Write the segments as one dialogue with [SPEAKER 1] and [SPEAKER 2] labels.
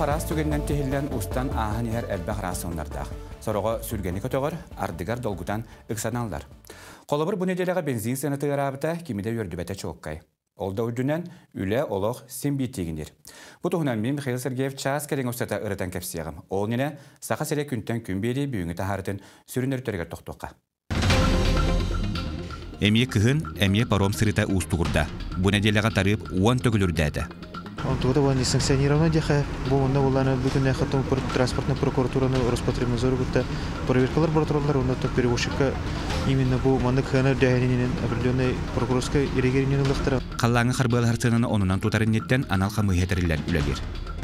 [SPEAKER 1] хараас түгеннен tehillen ustan ahan yer elbe harasonlardaq. Soroğa sürgeni kötögөр ardıgar dolgudan ıksananlar. Kolabır bu nedelega benzin senatı arabıta kimide yördübete çoğukkay. Olda ucunen üle oloq simbitigindir. Bu tohunan min Mikhail Sergeyev çağız keren ustata ırıtan kepsiyagım. Ol nene saqa sere küntön kümbeli büyüngü taharıtın sürünür törger toqtoqqa. Emye kıhın, emye parom sırıta ustuğurda. Bu nedelega tarıp 10 tögülürdədi.
[SPEAKER 2] Тогда он несанкционированно деха, бу онда уланы бүгүн хатым транспортный прокуратураны Роспотребнадзор гутта проверкалар бартырлар, онда перевозчикка именно бу мандык хана дәһенинен определенный прокурорская ирегеринелыктыр.
[SPEAKER 1] Қаллаңы харбыл хартынаны онунан тутарыннеттен анал хамыһетерлер үлелер.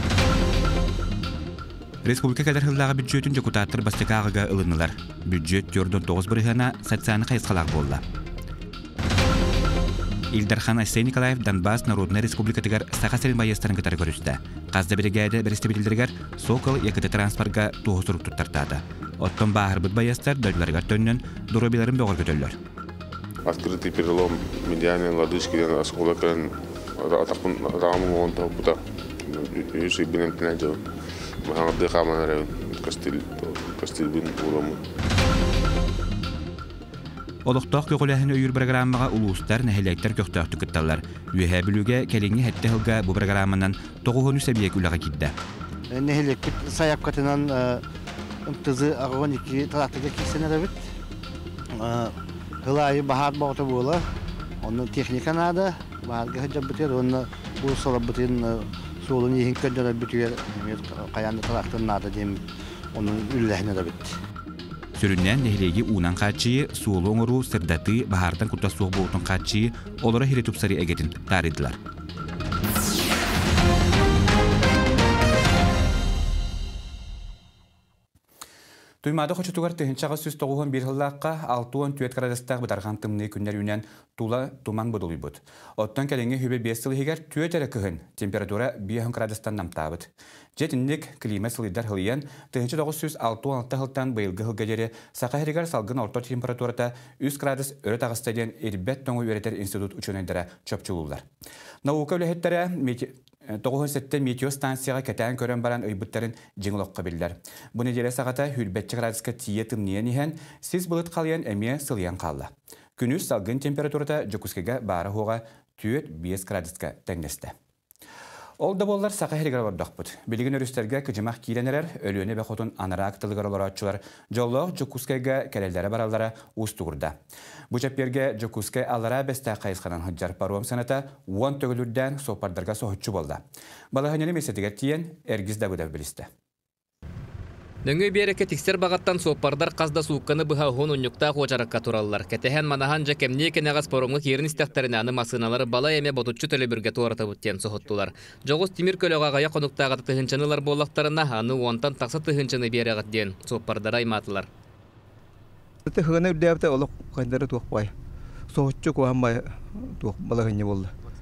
[SPEAKER 1] Республика кадр хыллага бюджетин депутаттар бастыкагыга ылынылар. Бюджет жордон 9 биргана социальный кайсқалак болла. Илдархан Асей Николаев Донбасс Народная Республика тигар сақасырын байыстарын кытары көрісті. Қазда бригада бірісті білдіргер Сокол екіті транспортға туғысырық тұттартады. Оттон бағыр бұд байыстар дөйлерге төннен дұрабиларын бөғір көтөллер.
[SPEAKER 3] Открытый перелом медиальной лодыжки, осколокан, атақпын рағамын оғын тауыпыта. Үйсі бінем тінәді. Мағаңырды қаманары кастил бін ұламын.
[SPEAKER 1] Олықтақ көкіләхін өйір программаға ұлыстар нәхелектер көқтақты күтталар. Үйе білуге кәліңі әтті ғылға бұл программанан 9 сәбиек үліға кидді.
[SPEAKER 2] Нәхелек саяп қатынан ұмтызы ағығын 2 талақтыға кесені да біт. Ғылайы бағар бағыты болы. Оны техника нады. Бағарға ғыджап бітер. Оны бұл солап бітен солын ең көндері бітер. Қаянды талақтын нады дейм. Оның үліләхіне да біт.
[SPEAKER 1] Sürünnen nehlegi unan qaçıyı, suğulu oңыру, sırdаты, bahardan kutta soğuk boğutun qaçıyı, olara hiretupsari egetin taridilar. Tuymada xoçutugar tehinçağa süz toğuğun bir hıllaqqa 6-10 tüet karadastaq budarğan tımnı günler yünen tula tuman buduluyubud. Ottan kelenge hübe 5 yıl higer tüet ere kıhın, temperatura 1 karadastan namtabıd. Jetinlik klima sılidar hılyan, tehinçi 906 hıltan bayılgı hılgajeri, saqa herigar salgın orta temperaturata 100 gradas örü tağıstadien erbet toğu öğreter institut uçunaydıra çöpçülüler. Nauka ölehettere 97 meteo stansiyaga keten kören baran öybütlerin jingloqqa biller. Bu nedele sağata hülbetçi gradiska tiye tımniyen ihen, siz bulut qalyan emiye sılyan qalla. Günüz salgın temperaturata Jokuskega bara hoğa tüyet 5 gradiska tengneste. Olda bollar saqa herigar bardaqbıd. Biligin örüsterge kıcımaq kileneler, ölüyene ve xotun anara aktılıgar olaratçılar, jolloq Jokuskega kelellere barallara ustuğurda. Bu çapyerge Jokuske allara besta qayısqanan hıccar paruam sanata 10 tөгülürden sopardarga sohutçu bolda. Balahanyani mesetiger tiyen ergiz dagıdav biliste.
[SPEAKER 4] Nöngü bereke tikser bağattan sopardar qazda suuqqanı bıha hon unyukta qoçarakka turallar. Ketehen manahanca kemniye keneğaz poromluk yerin istektarini anı masınaları bala eme botutçu tölebürge tuarata butten sohuttular. Joğuz timir kölöğağaya konuktağı tıhınçanılar bollaqtarına anı ontan taqsa tıhınçanı bereğat den sopardara aymatılar.
[SPEAKER 5] Tıhını üddevte oluq qaydары tuqbay. Sohutçu kuhanbay tuq balahınca boldu.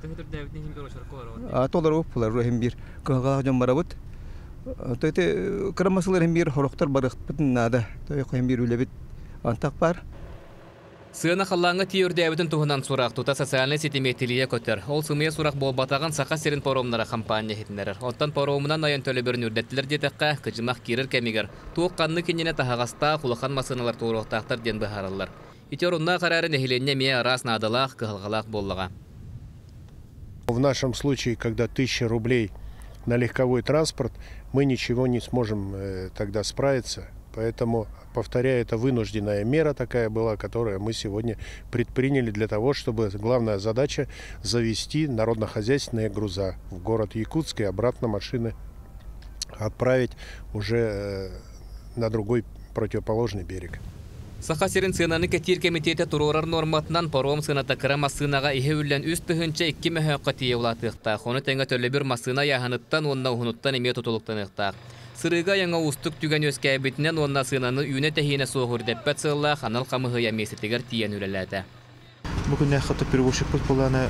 [SPEAKER 5] Atolar upular ruhim bir kıhağa jambarabut. Tete kırmasılar hem bir horoktar barıqpıtın nada. Tete hem bir ülebit antak var.
[SPEAKER 4] Sığına xallаңы тиөрдәбитин туһунан сурак тута социальный сетиметилие көтөр. Ол сымыя сурак болбатаган сака серин поромнара компания хитнерер. Оттан поромунан айын төлөбөрүн үрдеттилер детекка кыжымак кирер кемигер. Туукканны кинене тахагаста кулахан масыналар туурактактар ден бахараллар. Итерунна карары нехиленне мия рас надалах кыгалгалак боллага.
[SPEAKER 6] В нашем случае, когда 1000 рублей на легковой транспорт, мы ничего не сможем тогда справиться. Поэтому, повторяю, это вынужденная мера такая была, которую мы сегодня предприняли для того, чтобы главная задача завести народно-хозяйственные груза в город Якутск и обратно машины отправить уже на другой противоположный берег.
[SPEAKER 4] Saqa serin sığınanı ketir komitete turorar normatından parom sığınata kıra masığınağa ihe üllen üst tühünçe 2 mühöqqa tiye ulatıqta. Onu tenge tölle bir masığına yahanıttan onna uhunuttan eme tutuluktanıqta. Sırıga yana ustuk tügen özkәbitinen onna sığınanı üne tehine soğur deppet sığılla xanal qamıhıya mesetiger tiyen ülelete.
[SPEAKER 2] Bugün ne xatı перевозчик болана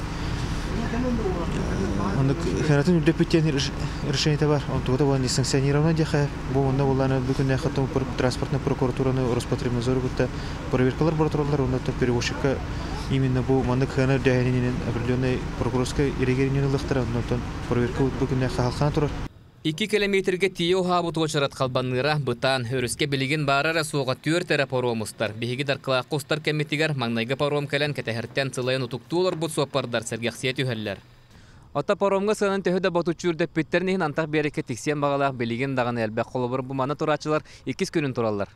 [SPEAKER 2] он ханатын үдепеттен решение бар. Он тогда он несанкционированно деха. Бу онда уланы бүгүн хатым транспортный прокуратураны Роспотребнадзор гутта проверкалар бартырлар, онда перевозчикка именно бу мандык хана дәһенинен определенный прокурорская ирегеринелыктыр. Ондан проверка бүгүн халкына турар.
[SPEAKER 4] 2 kilometrге тиyo хабут очарат қалбанныра бұтан өріске білеген барара соға 4 әрі паромыстар. Беге дарқылақ қостар кәметтігер маңнайғы паром кәлін кәтәхірттен цылайын ұтықтуылар бұт соқпардар сәргәқсиет үйәлілер. Ота паромға сығын төхіді батучур дөппеттерінен антақ береке тексен бағалақ білеген дағын әлбәқ қолыбыр бұманы тұрачылар 2 күнін тұралар.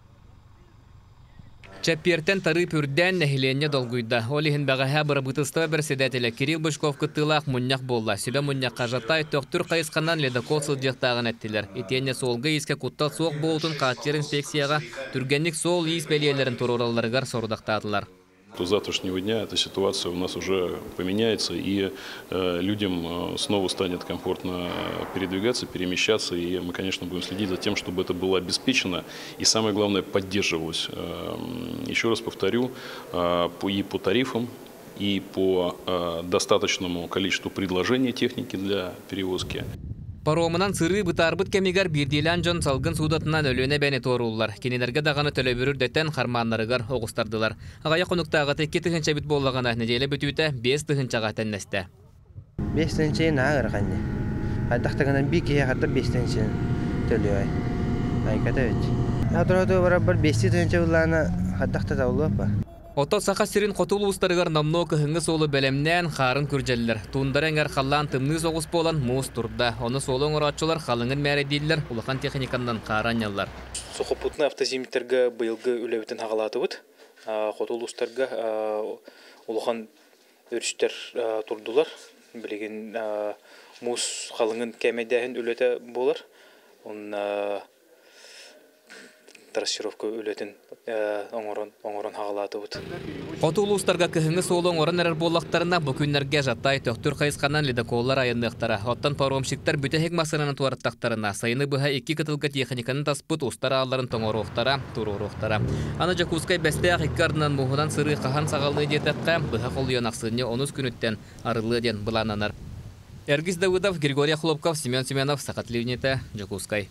[SPEAKER 4] Чаппертен тары пүрдән нәхиленне долгуйда. Олихин бағаға бір бұтыстығы бір седәтелі Кирилл Бышков күттілақ мұнняқ болла. Сүлі мұнняққа жатай төқтүр қайысқаннан ледокол сылдияқтағын әттілер. Етенне солғы еске құттал соқ болутын қатчер инспекцияға түргенлік сол ес бәлиелерін тұрораларығар сордақтадылар.
[SPEAKER 7] До завтрашнего дня эта ситуация у нас уже поменяется, и людям снова станет комфортно передвигаться, перемещаться, и мы, конечно, будем следить за тем, чтобы это было обеспечено и, самое главное, поддерживалось. Еще раз повторю, и по тарифам, и по достаточному количеству предложений техники для перевозки.
[SPEAKER 4] Паромынан сыры бұтарбыт кемигер бірдейлен жон салғын судатынан өлөне бәне торулар. Кенелерге дағаны төлі бүрірдеттен қарманларығар оғыстардылар. Ағая қонуқтағы текке тұхынша біт болағана неделі бүтуіті 5 тұхыншаға тәннесті.
[SPEAKER 8] 5 тұхыншайын ағыр қанне. Қайдақтағынан бір кеге қаттар 5 тұхыншайын төлі ай. Айқата өт. Атырауды бара бір 5 тұхынша ұлағына қайдақта таулы ба.
[SPEAKER 4] Ото сақа сирин қотул ұстарығар намно көхіңі солы бәлемнен қарын күржелілер. Туындарың әр қалан тымны соғыс болан мұз тұрда. Оны солы оңыратшылар қалыңын мәре дейділер, ұлақан техникандан қаран яллар.
[SPEAKER 9] Соқыпутны автозимиттерге бұйылғы үләуітін ағалаты бұд. Қотул ұстарға ұлақан өрістер тұрдылар. Білеген мұз қалыңын кәмедәхін үлеті болар. Оның трассировка үлетін оңырын хағалаты бұд.
[SPEAKER 4] Қотул ұстарға көхіңі солы оңырын әрір болақтарына бүкінлерге жаттай төқтүр қайысқанан ледоколлар айындықтара. Оттан паромшиктар бүтәхек масырының туарттақтарына сайыны бұға 2 кытылғы техниканы таспыт ұстар аларын тоңыруқтара, тұруруқтара. Аны Жакускай бәстәқ 2 ардынан мұғыдан сыры қахан сағалны детәққа бұға қолуян ақсыны 10 күніттен арылы ден бұлананар. Эргиз Давыдов, Григорий Хлопков, Семен Семенов, Сақатливнеті, Жакускай.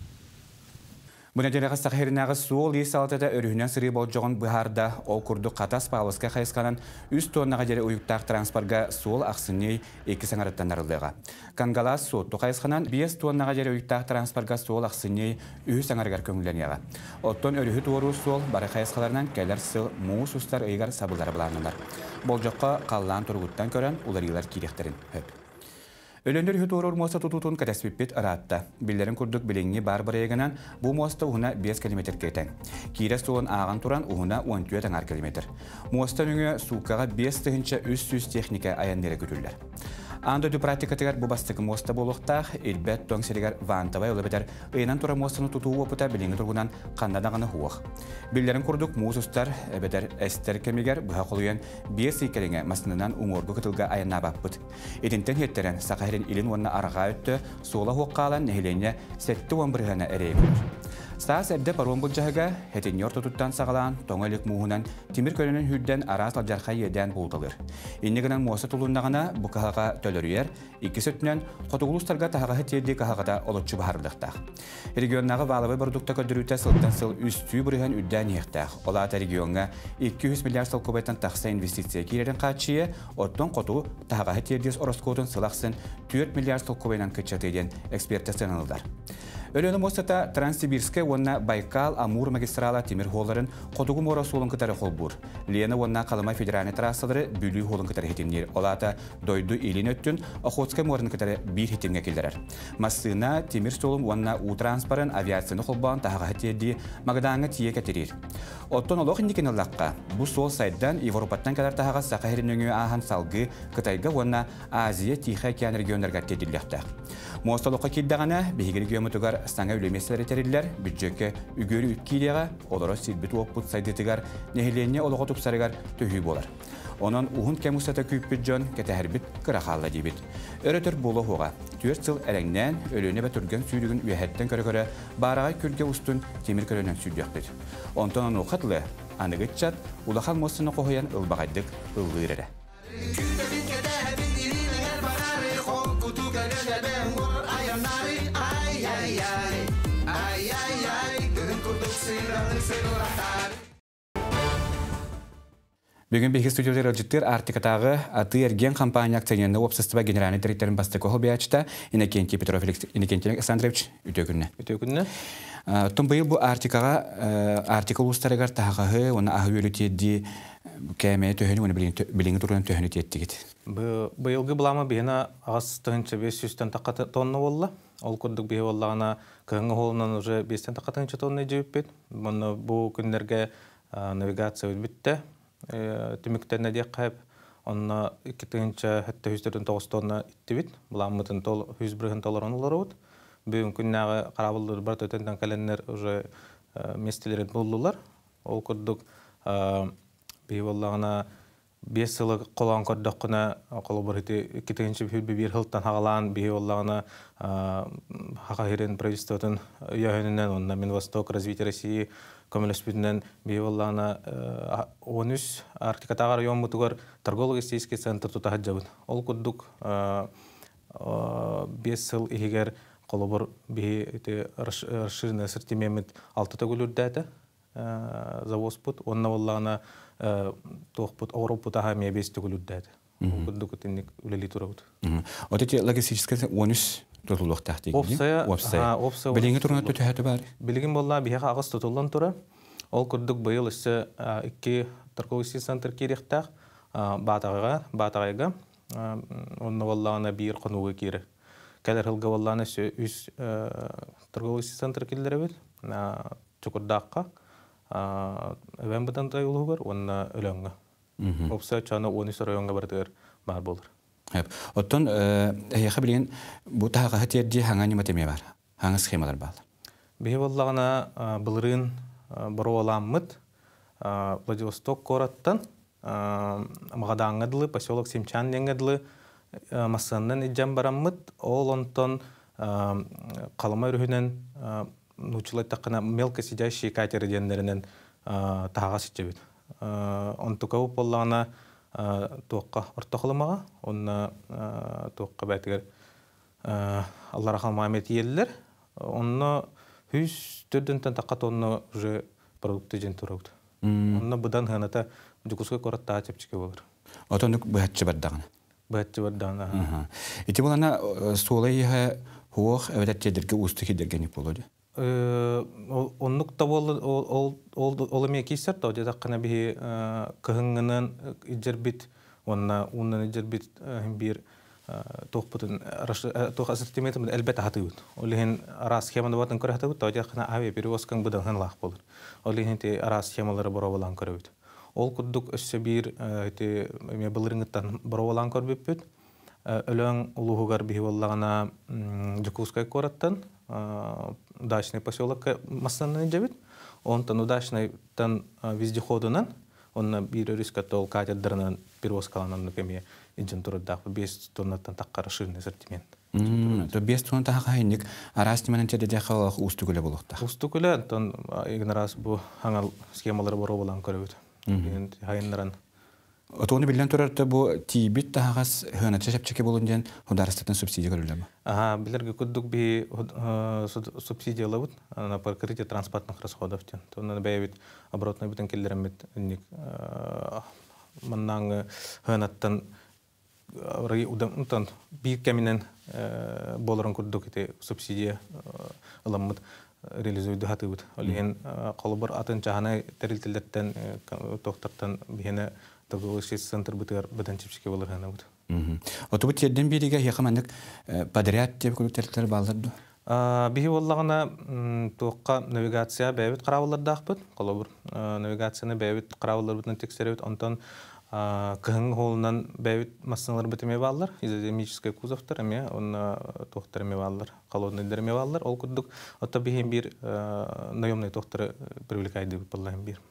[SPEAKER 1] Бұнадеріға сақырынағы суол ес алтыда өрігінен сыры бол жоғын бұхарда ол күрді қатас пағылысқа қайысқанын үст тоннаға жері ұйықтақ транспорға суол ақсыней 2 саңарыттан арылдыға. Кангалас суотты қайысқанын 5 тоннаға жері ұйықтақ транспорға суол ақсыней 3 саңарығар көңілденеға. Оттон өрігі туору суол бары қайысқаларынан кәлер сыл мұғыс ұстар ұйғар сабылары бұланылар. Бол жоққа қаллан тұрғыттан көрін ұларылар керектерін өп. Өлендер хүтуырыр моста тұтутын кәтәспеппет аратта. Білдерін күрдік біліңі бар-бар егінен бұл моста ұғына 5 км кетен. Кейрес туын аған тұран ұғына 14 км. Моста нүңі суқаға 5 тұхынша үс-үс техника аяннері күтілдер. Андо ду практикатығар бұл бастықы моста болуқтақ, елбәт тоң серігер вантавай олы бәдер ұйынан тұра мостаны тұтуы опыта біліңі тұрғынан қандадағаны хуақ. Білдерін күрдік мұз ұстар, бәдер әстер кемегер бұға қолуен 5 икеріңе масынынан ұңорғы күтілгі аянна баппыт. Едінтен хеттерін сақайрын илін онына араға өтті, сола хуққалан нәхілене сәтті оңбырғана әрей күлір. Стас әбді паром бұл жағыға, хетенер тұтыттан сағалан, тоңайлық мұғынан, темір көлінің хүдден арасыл жарқа еден болдылыр. Еннегінен мосы тұлындағына бұл қағаға төлірер, 2 сөтінен қотығылыстарға тағағы терде қағағада олытшы бағардықтақ. Регионнағы валывы бұрдықта көдіріуті сылттан сыл үсті бұрыған үддән ектақ. Олата регионға 200 миллиард сыл көбайтан тақса инвестиция керерін қатшие, оттон қоту тағағы тердес ороскотын сылақсын 4 миллиард сыл көбайнан күтчатыден эксперті сынылдар. Өлені мостата Транссибирске онна Байкал, Амур магистрала темір холларын қотуғы мора солын кітары қол бұр. Лені онна қалымай федеральный трассалары бүлі холын кітары хетемнер. Олата дойду елін өттін, Охотскай морын кітары бір хетемге келдерер. Масына темір солын онна у-транспарын авиацияны қолбан тағаға хетеді мағдаңы тие кәтерер. Оттон олық индекен ыллаққа. Бұл сол сайдан Европаттан кәдер тағаға сақайрын ахан салғы Қытайға онна Азия Тихий океан регионларға теділліқтақ. Мосталыққа келдіғана бейгері геометугар саңа үлемесілері тәрелілер бүджекке үгөрі үткейдеға олары силбіт оппыт сайдетігар нәхіленне олығы тұпсарығар төхі болар. Онын ұғын кәмістата күйіппет жон кәтәхірбіт қырақалла дейбіт. Өрітір болы хоға. 4 сыл әрәңнен өліне бә түрген сүйрігін үйәттен көрі-көрі барағай күлге ұстын темір көрінен сүйдіяқтыр. Онтан оны ұқатлы, анығыт жат, ұлақал мостыны қоғаян ұлбағайдық ұлғырыры. Бүгін бейгі студиялар алжыттыр Артикатағы аты ерген компания акционерный общество генеральный директорын бастықы олбиячта Иннокентий Петров Иннокентий Александрович үтөкүнне.
[SPEAKER 10] Үтөкүнне.
[SPEAKER 1] Тон быйыл бу Артикаға артикл устарыгар тағағы, оны ағы өлі тедді кәме төхіні, оны біліңі тұрын төхіні тедді кет.
[SPEAKER 10] Быйылғы бұлама бейіна ағас тұхынча 500 таққаты тонны болла. Ол күрдік бейі боллағына күйіңі қолынан уже 5 таққатынча тонны жүйіп бет. Бұл күндерге навигация өтбітті. Түміктеріне де қайып, онына 2-9 тонна итті бет. Бұламытын 100 толаран олар өт. Бүгін күннағы қарабылдыр бір төтенден кәленлер уже местелерін болдылар. Ол күрдік бейі боллағына 5 жылы қолан көрдіққына қолы бір еті 2-1 жылдан хағалан бейі боллағына хақайырын правительствотын үйәйінінен, онына Минвосток, развитие России көміліспідінен бейі боллағына 13 Артикатағы район мұтығар торгово-логистический центр тұтағыд жабын. Ол күрдік 5 жыл егер қолы бір бейі расширный ассортимент 6 төгілірді әті завоз бұд. Онына боллағына тоқпыт Европа таға мия 5 төгілірді әті. Ол күрдік өтінік үлелі тұра бұд.
[SPEAKER 1] Вот эти логистические 13 тұтылық тәқтегі?
[SPEAKER 10] Опсая.
[SPEAKER 1] Біліңі тұрына төтәті бар?
[SPEAKER 10] Білігін болла бейіға ағыз тұтылын тұра. Ол күрдік бұйыл үсі 2 торговый центр керектәқ батағайға. Онына боллағына бір қонуғы кері. Кәлер ғылға боллағына үз торговый центр келдері бет. Чүкірдаққа. Өбән бұдан да ұлығы бар, онына өліңі. Опсая чаны 13 районға бардығыр бар болыр.
[SPEAKER 1] Оттон әйеқі білген бұл тағағы терде хаңа неметеме бар? Хаңа схемалар балы?
[SPEAKER 10] Бейі боллағына бұлырын бұру оламмыд Владивосток кораттан Мағадаңғадылы, поселок Семчан денгадылы масаннан иджан бараммыд. Ол онтон қалымай рүхінен нучылай тақына мелко сидящие катері дендерінен тағға сетчебет. Онтукау боллағына тоққа ұртақылымаға, онына тоққа бәтігер Аллара Қалмамет елілер. Онына 104-ден таққа тонны уже продукты жен тұрауды. Онына бұдан ғаната жүкізгі қораттаға чепчіке болыр.
[SPEAKER 1] Отондық бұхатчы бардағына?
[SPEAKER 10] Бұхатчы бардағына.
[SPEAKER 1] Еті болана солай хуақ әвәдәттедерге ұсты кедергенік болуды?
[SPEAKER 10] Оннук та ол эме кейсер та одета кана би кыгыңнан иджербит оннан иджербит бир тохпутун тох ассортиментин элбете хатыбыт. Олеген ара схеманы батын көрө хатыбыт, одета кана авиа перевозкаң будан ханлах болор. Олеген те ара схемалары боровалан көрөбүт. Ол куддук өссө бир те эме былырыңыттан боровалан көрбөппүт. Өлөң улуугар би боллагана Жукускай кораттан удачный поселок Масанный джабит. Он там удачный там вездеходунан, он на бирюриска тол катедрынан перевозкаланан на кеме инжентура дах без тонна там так расширенный ассортимент.
[SPEAKER 1] То без тонна так хайник, а раз не манче дедяхал устукуле болухта.
[SPEAKER 10] Устукуле там игнорас бу хангал схемалар боровалан көрөбүт. Хайнран.
[SPEAKER 1] Отоны билен турарта бу тибит тагас хөнәчә чәпчеке булунден хударыстан субсидия көрүләме?
[SPEAKER 10] Билерге күддүк би субсидиялабыт на покрытие транспортных расходов. То на бәйбит оборотный битен келдеремет ник маннан хөнәттән рай удамтан би кеминен болорын күддүк ите субсидия аламыт реализуйды хатыбыт. Олеген колбар атын жахана терилтелдеттен токтаттан бихене торговый центр бытыр бөтен чипчике болар хана бут.
[SPEAKER 1] Отубут терден бириге якамандык подряд деп күлүктерлер балдырды.
[SPEAKER 10] Бихи боллагына тоққа навигация бәйбит карабылдак бут. Колобур навигацияны бәйбит карабылдар бутун тексеребит. Онтон кыгың холунан бәйбит машиналар битеме баллар. Изодинамический кузовтар эме, он тоқтар эме баллар, холодный дерме баллар. Ол күддүк отта бихи бир наемный тоқтары привлекайды буллахым бир.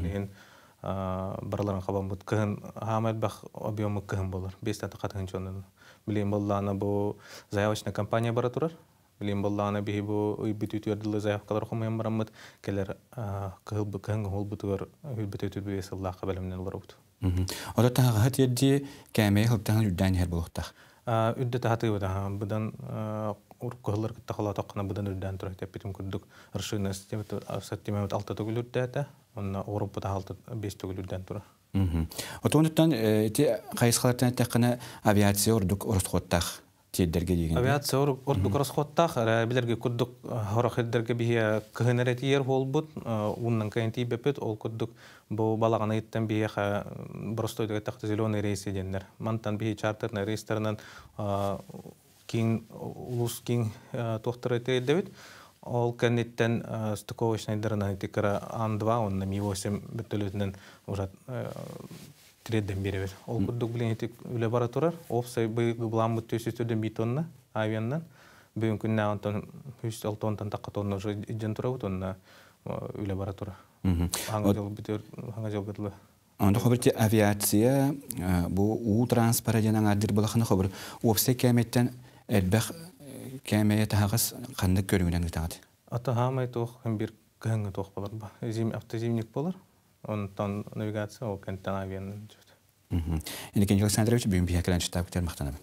[SPEAKER 10] Барларын қабан бұд кығын ғамайд бақ объемы кығын болыр. 5 тақатығын чонын. Білейін боллағына бұл заявочная компания бара тұрар. Білейін боллағына бейі бұл үйбіт өтуерділі заявкалар құмайын барамыд. Келер кығын ғол бұтығыр үйбіт өтуерді бейсіллаққа бәлімнен олар бұд.
[SPEAKER 1] Ода таңғы ғат ерде кәмей ғылттағын үддән ер болуқтақ?
[SPEAKER 10] Үдді тағаты бұдан уркалар тахала тақна будан үрдән тұра тәппетім күрдік ршына саттимамет алты төгілірді әті, онна Европада алты бес төгілірден тұра.
[SPEAKER 1] Отондықтан қайысқалардан әттәққіні авиация ордық орысқоттақ теддерге деген.
[SPEAKER 10] Авиация ордық орысқоттақ, білерге күрдік хорақеддерге бейе кығынарет ер ол бұд, ұнның кайынти бепет, ол күрдік бұл балағаны еттен бейе бұрыстойдығы тақты зеленый рейс едендер. Мантан бейе чартерный рейстерінен кейін ұлыс кейін тоқтыр еті еддебет. Ол кәнеттен стыковочный дырынан етекері Ан-2, онна Ми-8 бүттілетінен ұжат тредден бері бер. Ол күрдік білен етек үлі бара тұрар. Опсай бұйғы бұлан бұт төсестерден 1 тонна авианнан. Бүгін күнне антон 3-6 тоннан таққа тонна ұжы иден тұра бұт, онна үлі бара тұрар. Аңа жол бұтылы.
[SPEAKER 1] Онда хобырти авиация, бұл ұу транспараден аңадыр бұлақыны хобыр. Опсай кәметтен әлбәқ кәмәйе тағыз қандық көріңінен ұтағады?
[SPEAKER 10] Ата хамай тоқ, бір кәңі тоқ болар ба. Автозимник болар. Онтан навигация ол кәнттен авианын жүрді.
[SPEAKER 1] Енді Кенжел Александрович, бүгін бейәкілен жүтті абықтар мақтанабы.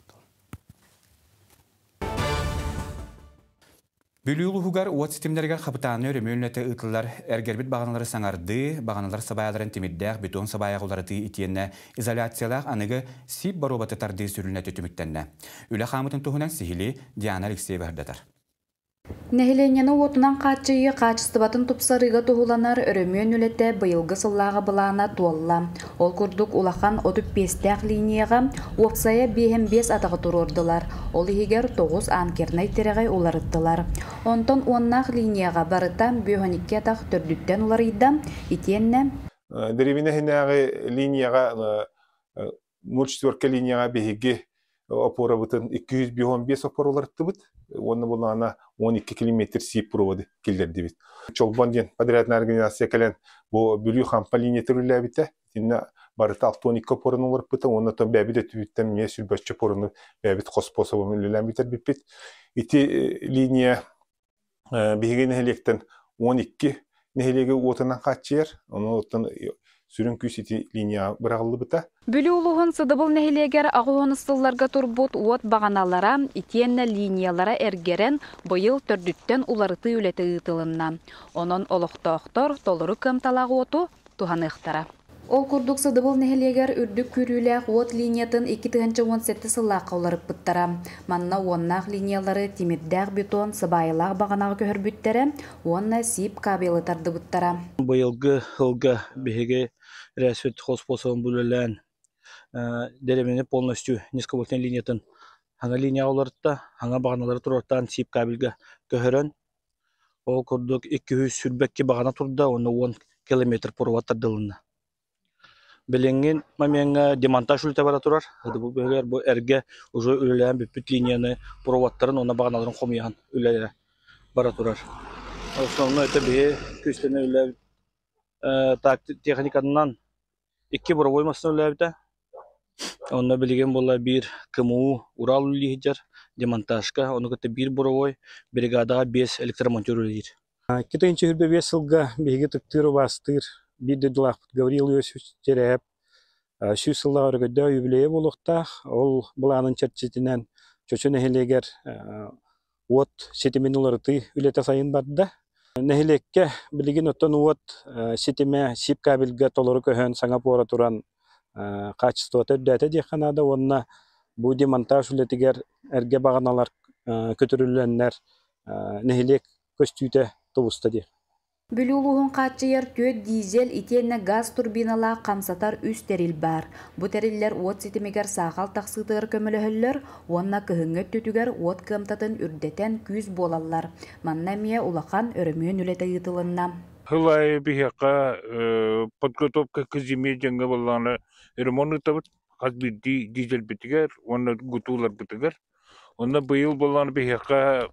[SPEAKER 1] Бүліулі хугар уат системдерге қапытаны өрімөлінеті ұтылар әргербет бағаналары саңарды, бағаналар сабаяларын темеддәқ, бетон сабаялары итенне, изоляциялақ анығы сип баробаты тарды сүрілінеті түміктенне. Үлі қамытын тұхынан сихили Диана Алексеева әрдатар.
[SPEAKER 11] Нәхиленені отынан қатшыйы қачыстыбатын тұпсарыға тұғыланар өрімөн үлетті бұйылғы сыллаға бұлана туалла. Ол күрдік улақан 35-тәқ линияға опсая 5 атағы тұрордылар. Ол егер 9 анкернай терегай оларыттылар. Онтон 10-нақ линияға барытан 5-2 атақ түрдіктен оларыйда итенне.
[SPEAKER 12] Деревинәхінәғі линияға 04 линияға бейге опора бұтын 215 опор оларытты бұд. Оны бұлана 12 километр сиіп бұровады келдерді бит. Чолбан ден подрядная организация кәлен бұл бүлі қампа линия түрілі әбіті. Тінна барыта 6-12 опорын олар бұты. Оны тон бәбіді түбіттен мен сүлбәтші порыны бәбіт қос способын үлілі әбітер біппет. Ити линия бейген нәхелектен 12 нәхелегі отынан қатшер. Оны отын сүрін күсеті линия бірағылы бұта.
[SPEAKER 11] Бүлі ұлығын сыдыбыл нәхелегер ағуғыныстыларға тұрбут уот бағаналара, итенне линиялара әргерен бұйыл түрдіттен уларыты үлеті ұтылынна. Онын олықтақтар толыры көмталағы оту туғанықтара. Ол күрдік сыдыбыл нәхелегер үрдік күріләқ уот линиятын 2-17 сыллаққа оларып бұттара. Манна оннақ линиялары темеддәқ бетон сыбайылақ бағанағы көхір бүттері, онна сип кабелы тарды бұттара.
[SPEAKER 13] Бұйылғы ғылға беге рәсвет хоспосығын бүлілән дәремені полностью низковольтный линиятын хаңа линия оларытта, хаңа бағаналары тұрортан сип кабелға көхірін. Ол күрдік 200 сүрбәкке бағана тұрда, оны 10 километр пұрваттар дылына. Біленген маменға демонтаж үлті бара тұрар. Бұл әрге ұжы үлілән бүппіт линияны пұрваттарын, оны бағаналарын қомияған үлілі бара тұрар. Основны өті бе көстені үлі техникадынан 2 бұровой масын үлі Онна білген бола бір КМУ Урал үлігер демонтажка, оны көтті бір бұровой бригадаға 5 электромонтер үлігер.
[SPEAKER 14] Кетайынчы үрбе 5 жылға беге түктір бастыр, бірді дұлақпыт Гаврил Йосиф терәп, сүй сылға өргөдді юбилейі болуқтақ, ол бұланын чәртчетінен чөчі нәхелегер от сетемен оларыты үлеті сайын барды. Нәхелекке білген оттан от сетеме сип кабелге толыры көхен саңа пора тұран качество төрдәте деханада онна бу демонтаж үлетигер әрге бағаналар көтөрүлгәннәр нәхелек көстүйте тобуста ди.
[SPEAKER 11] Бүлі ұлығын қатшыйыр төт дизель итенне газ турбинала қамсатар үс тәрил бар. Бұ тәриллер от сетемегер сағал тақсытығыр көмілі онна көхіңгет төтігер от кымтатын үрдетен күз болалар. Манна мие улақан өрімен үлеті ұтылынна.
[SPEAKER 15] Хылай бихақа подготовка к зиме жаңа болғаны ремонт табыт, қазбір дизель бітігер, оны гутулар бітігер. Оны бұйыл болғаны бихақа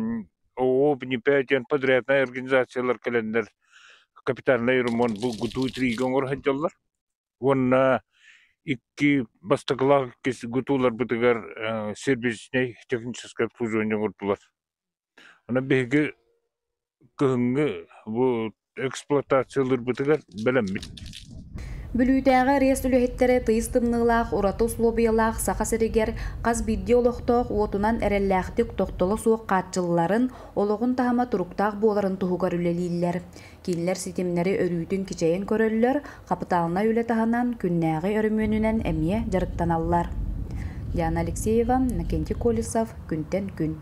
[SPEAKER 15] Бнепятен подрядная организациялар кәлендер капитальный ремонт бұл гуту 3 гоңыр хәджалар. Оны 2 бастықлағы кес гутулар бітігер сервисіне техническое обслуживание ғыртылар. Оны бейгі көхінгі бұл эксплуатациялар бітігер бәлембет.
[SPEAKER 11] Бүлүйтәгә рейс үлөһеттәре тыйыс тымнылах, уратус лобиялах, саха серегер, каз бидди олохтоох уотунан эрелләхтик тохтолы суық катчылларын, ологун тахама туруктаах буоларын туһугар үлелииллер. Кинлер ситимнери өрүүтүн кичейен көрөллөр, капиталына үле таханан күннәгы өрүмөнүнен эмие жарыктаналлар. Диана Алексеева, Накенти Колесов, Күнтен күн.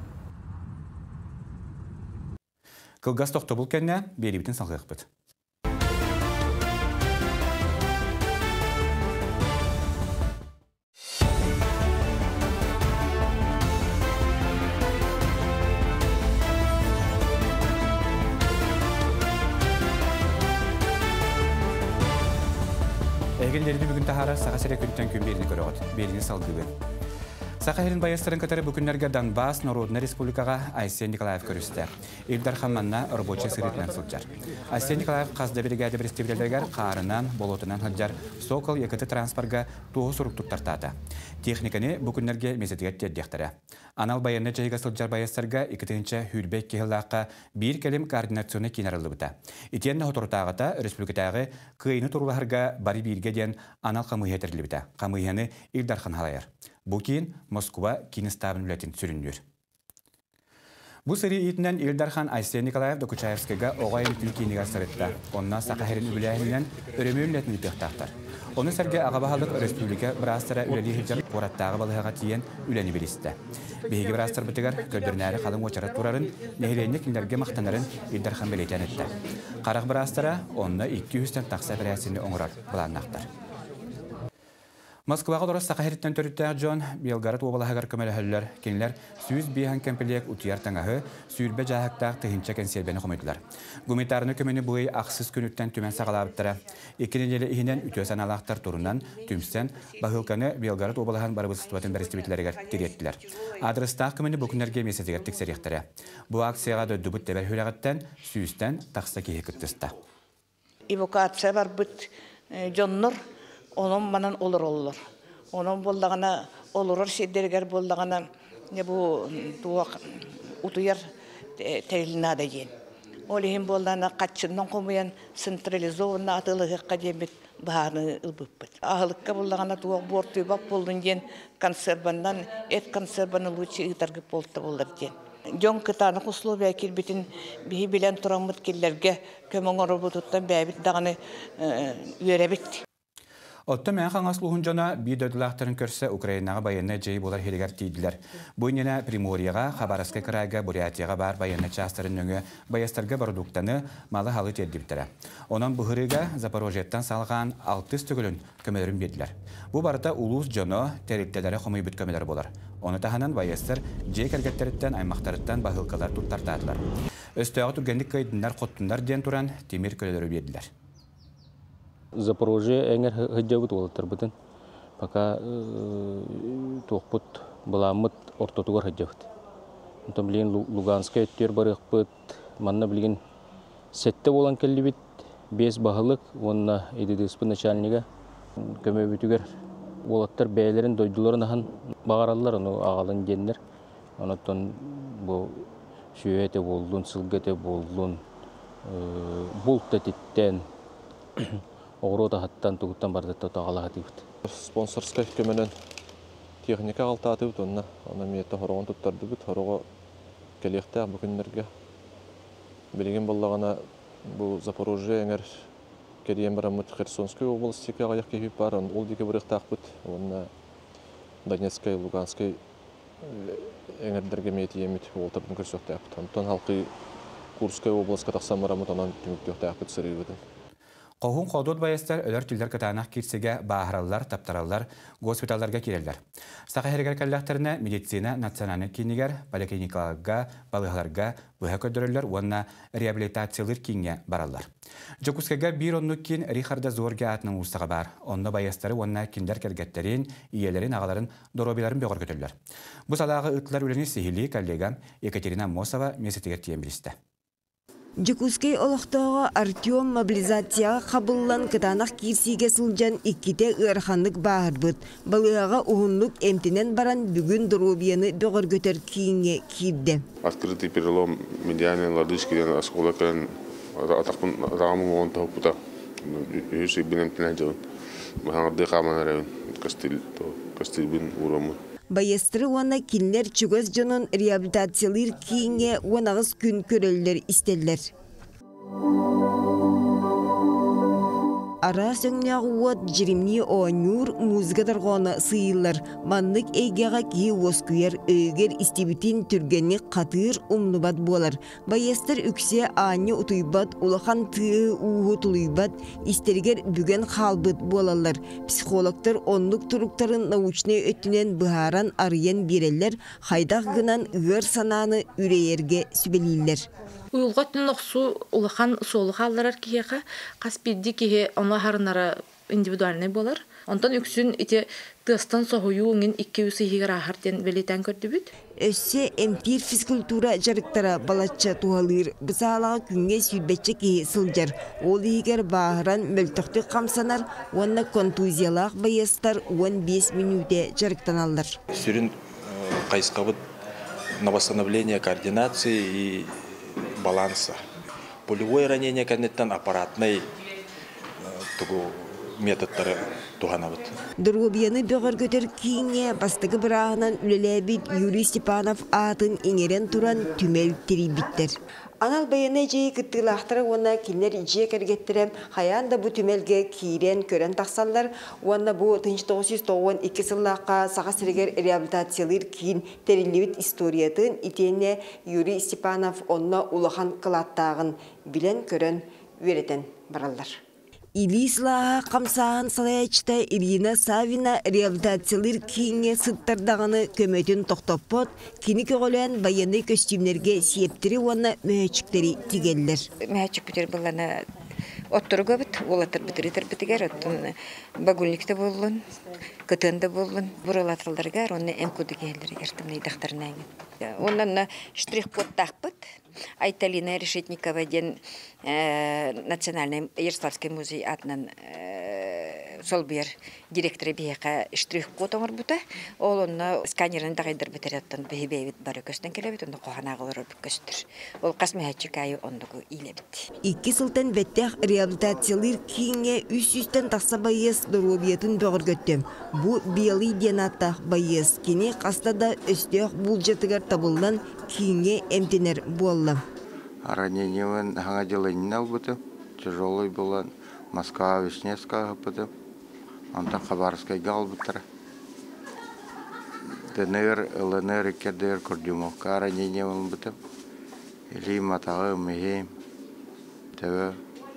[SPEAKER 1] Кылгас тохтобул кенне берибитин салгыкпыт. Эгелдерди бүгүн тахара саха сере күнтен күн берини көрөт. Берини салгыбын. Саха херин баястарын катары бүкүннерге Донбасс Народный Республикага Айсен Николаев көрүстө. Илдар Хамманна рабочий сырытынан сылжар. Айсен Николаев казда бригада брестебелергер карынан, болотунан хаджар Сокол якыты транспорга тугу суруктук тартата. Техниканы бүкүннерге месетигет теддехтара. Анал баянны жайга сылжар баястарга 2-нче хүрбек кехилакка бир келим координационный кинарылыбыта. Итенне хоторутагыта республикадагы кыйны туруларга бары бирге ден анал камыйы терлибита. Камыйыны Илдар Ханхалайар. Бу кийин Москва кинестабын үлетин сүрүнүр. Бу сыры итинен Илдархан Айсен Николаев Докучаевскага оғайын күн сырытта. Онна сақахерин үләйінен өрөмі үлетін үтіқтақтар. Оны сәрге ағабағалық республика бірастыра үләлі хиджар пораттағы балыға тиен үләні берісті. Бейгі бірастыр бұтығар көрдірнәрі қалың очарат турарын, нехілене кіндерге мақтанарын Илдархан белетен етті. Қарақ бірастыра онна 200-тен тақса бірәсіні оңырар бұланнақтар. Москваға дұрыс сақахеріттен төріттәғ Джон, Белгарат обалағығар көмелі кенілер сүйіз бейхан кемпелек ұтияр таңағы сүйірбе жағақтақ тұхынча кәнселбені қомайдылар. Гумитарыны көмені бұй ақсыз күніттен түмен сағалабыттара. Екенелері ихінен үтөс аналақтар тұрынан түмстен бағылқаны Белгарат обалаған барыбысыстуатын бәрістебетлерігер тереттілер. Адрыстақ көмені бүкінерге месетігер тексеректері. Бұл акцияға дөдді бұт дәбәр хөлағыттен сүйістен тақса кейі күттісті.
[SPEAKER 16] Эвакуация бар бұт Джоннор. Onun manan olur. Onun bollağına olurur şeyderger bollağına ne bu tuğak utuyar teylina da yen. Olihim bollağına kaçından komayan sentralizovana atılığı kademit baharını ılbıppıt. Ahılıkka bollağına tuğak bortuyu bak boldun yen konservandan et konservanı luçi ıtargıp bolta olur yen. Jön kıtanı kuslubiya kilbitin bihi bilen turamıt killerge kömön robotuttan bäbit dağını üyerebit.
[SPEAKER 1] Отта мен қаңаслуғын жона бей дөділақтарын көрсе Украинаға байынна жей болар хелегер тейділер. Бойнена Приморияға, Хабаровска крайга, Бурятияға бар байынна частарын өңі баястарға продуктаны малы халы теддіптірі. Онан бұғырыға Запорожеттан салған 600 түгілін көмелерін беділер. Бұл барыта улус жоно территтелері қомай бүт көмелер болар. Оны таханан баястар жей кәргеттеріттен, аймақтарыттан бағылқалар тұттартадылар. Өстіғі түргендік кайдындар қоттындар ден туран темир көлелері беділер.
[SPEAKER 17] Запорожье эңер хыджабыт олаттар бытын. Пока тоқпыт бұламыт ортотугар хыджабыт. Онтан білген Луганская өттер барық бұт. Манна білген сәтті болан кәлі бит. 5 бағылық. Онна едедіспі начальнига көмі бүтігер. Олаттар бәйлерін дойдыларын аған бағаралар. Оны ағалын денлер. Онаттан бұл сүйеті болдun, сылгеті болдun, бұлтты титтен. Оғырода хаттан тұғыттан бардатта тағалаға дейбіт.
[SPEAKER 18] Спонсорскай көменен техника алтаты бұд, оны меті хорогын тұттарды бұд, хорого келектәк бүкіндерге. Білген болағана бұл Запорожье әңір кериен барамыд Херсонской областыға аяқ кейіп бар, ол деке бұрықтақ бұд, оны Донецкай, Луганскай әңірдерге меті емет олтардың көрсөқтәк бұд. Онтан халқы Курскай областыға тақсан барамыд, онан түміктөқтәк бұд сыры бұд.
[SPEAKER 1] Qoğun qoğdod bayastар ölөр tüller kıtanaq kirsege bağırallar, taptarallar, gospitallarga kirerler. Saqa herger kallaqtarına meditsina nasionalni kiniger, poliklinikalarga, balıqlarga, buha ködürürler, onna reabilitasiyalar kinge barallar. Jokuskaga bir onluk kin Richarda Zorga atının ustağı bar. Onna bayastarı onna kinder kergetlerin, iyelerin, ağaların, dorobilerin beğor kötürler. Bu salağı ıtlar üleni sihili kollegam Ekaterina Mosova mesetiger tiyen biliste.
[SPEAKER 19] Жекускай олықтауға Артем мобилизацияға қабыллан кытанақ кирсиге сылжан икките ырханлык бағыр бұд. Балыға ұғынлық әмтінен баран бүгін дробияны бөғір көтер кейінге кирді.
[SPEAKER 3] Открытый перелом медиальной лодыжки, осколок, атақпын рағамын оғын тауып бұта. Үйсі бінемтін әжеуін. Mahangde kamanara Kastilbin uramı.
[SPEAKER 19] Bayastırı ona kinler çögöz jonun reabilitasyalir kiyinge onağız gün köreliler isterler. Ara söngneğe uvat jirimni oğanyur muzgadar gona sıyıllar. Manlık eygağa ki oskuyar öger istibitin türgeni katır umnubat bolar. Bayastır ükse anı utuybat ulakan tığı uğu tuluybat isteriger bügen halbıt bolallar. Psikologlar onluk turukların navuçne ötünen bıharan arayan bireller haydak gınan ığır sananı üreyerge sübeliller.
[SPEAKER 20] Uyulgat noqsu ulakan solu hallar kiye kaspiddi kiye ona harnara individualne bolar. Ondan üksün ite tıstan sohuyuğun 200 higarahart veliten kördübüt.
[SPEAKER 19] Össe emtir fizkultura jarıktara balatça tuhalır. Bısalağı künge sürbetçe ki sılcar. Ol higar bağıran möltöktü kamsanar. Onunla kontuziyalaq bayastar 15 minüte jarıktanallar.
[SPEAKER 21] Sürün kayıskabıt на восстановление координации и баланса. Полевое ранение, конечно, аппаратный методтары туханабыт.
[SPEAKER 19] Дургубияны бөгөр көтөр кийинге бастыгы бырағынан үлелебит Юрий Степанов атын иңерен туран түмел терибиттер. Анал баяны жей кыттылақтары оны кинер ije кергеттерем, хаян да бу түмелге кийрен көрен тақсаллар, оны бу 1992 сыллаққа саға сірегер реабилитациялыр кейін терилебит историятын итене Юрий Степанов онна улахан кылаттағын билен көрен веретен баралдар. Илислаға қамсағын салаячта Ирина Савина реабилитациялыр кейінге сыттардағыны көметін тоқтоппот, кені көгілен баяны көстюмлерге септірі оны мөчіктері тигеллер.
[SPEAKER 22] Мөчік бүтер боланы оттырға бұт, олатыр бүтірітір бүтігер, оттын багульникті болын, күтінді болын, бұралатырылдырғар, оны әмкуды келдір, ертімді дақтарына әңін. Ондан штрих-код тақпыт, Айталина Решетникова ден Национальный Ярославский музей атынан сол бер директоры бейеқа штрих-код оңыр бұта. Ол оны сканерін дағайдыр бітіреттен бейбейбет бары көстен келебет, онды қоғанағылыр көстір. Ол қасмәйәтчік айы ондығы илебет.
[SPEAKER 19] 2 сылтан бәттәқ реабилитациялыр кейінге үс-үстен тақса байыз дұрубиетін бөғір көттім. Бұ белі денаттақ байыз. Кені қастада өстеқ бұл жетігер табылдан кейінге әмтенер болам.
[SPEAKER 23] Ранениевен ханга деланин албыты, тяжелый был Москва, Вишневская гапыты, он там Хабаровская албытыр. ДНР, ЛНР, КДР, Курдюмовка ранениевен быты, или Матагы, Мегейм, ТВ.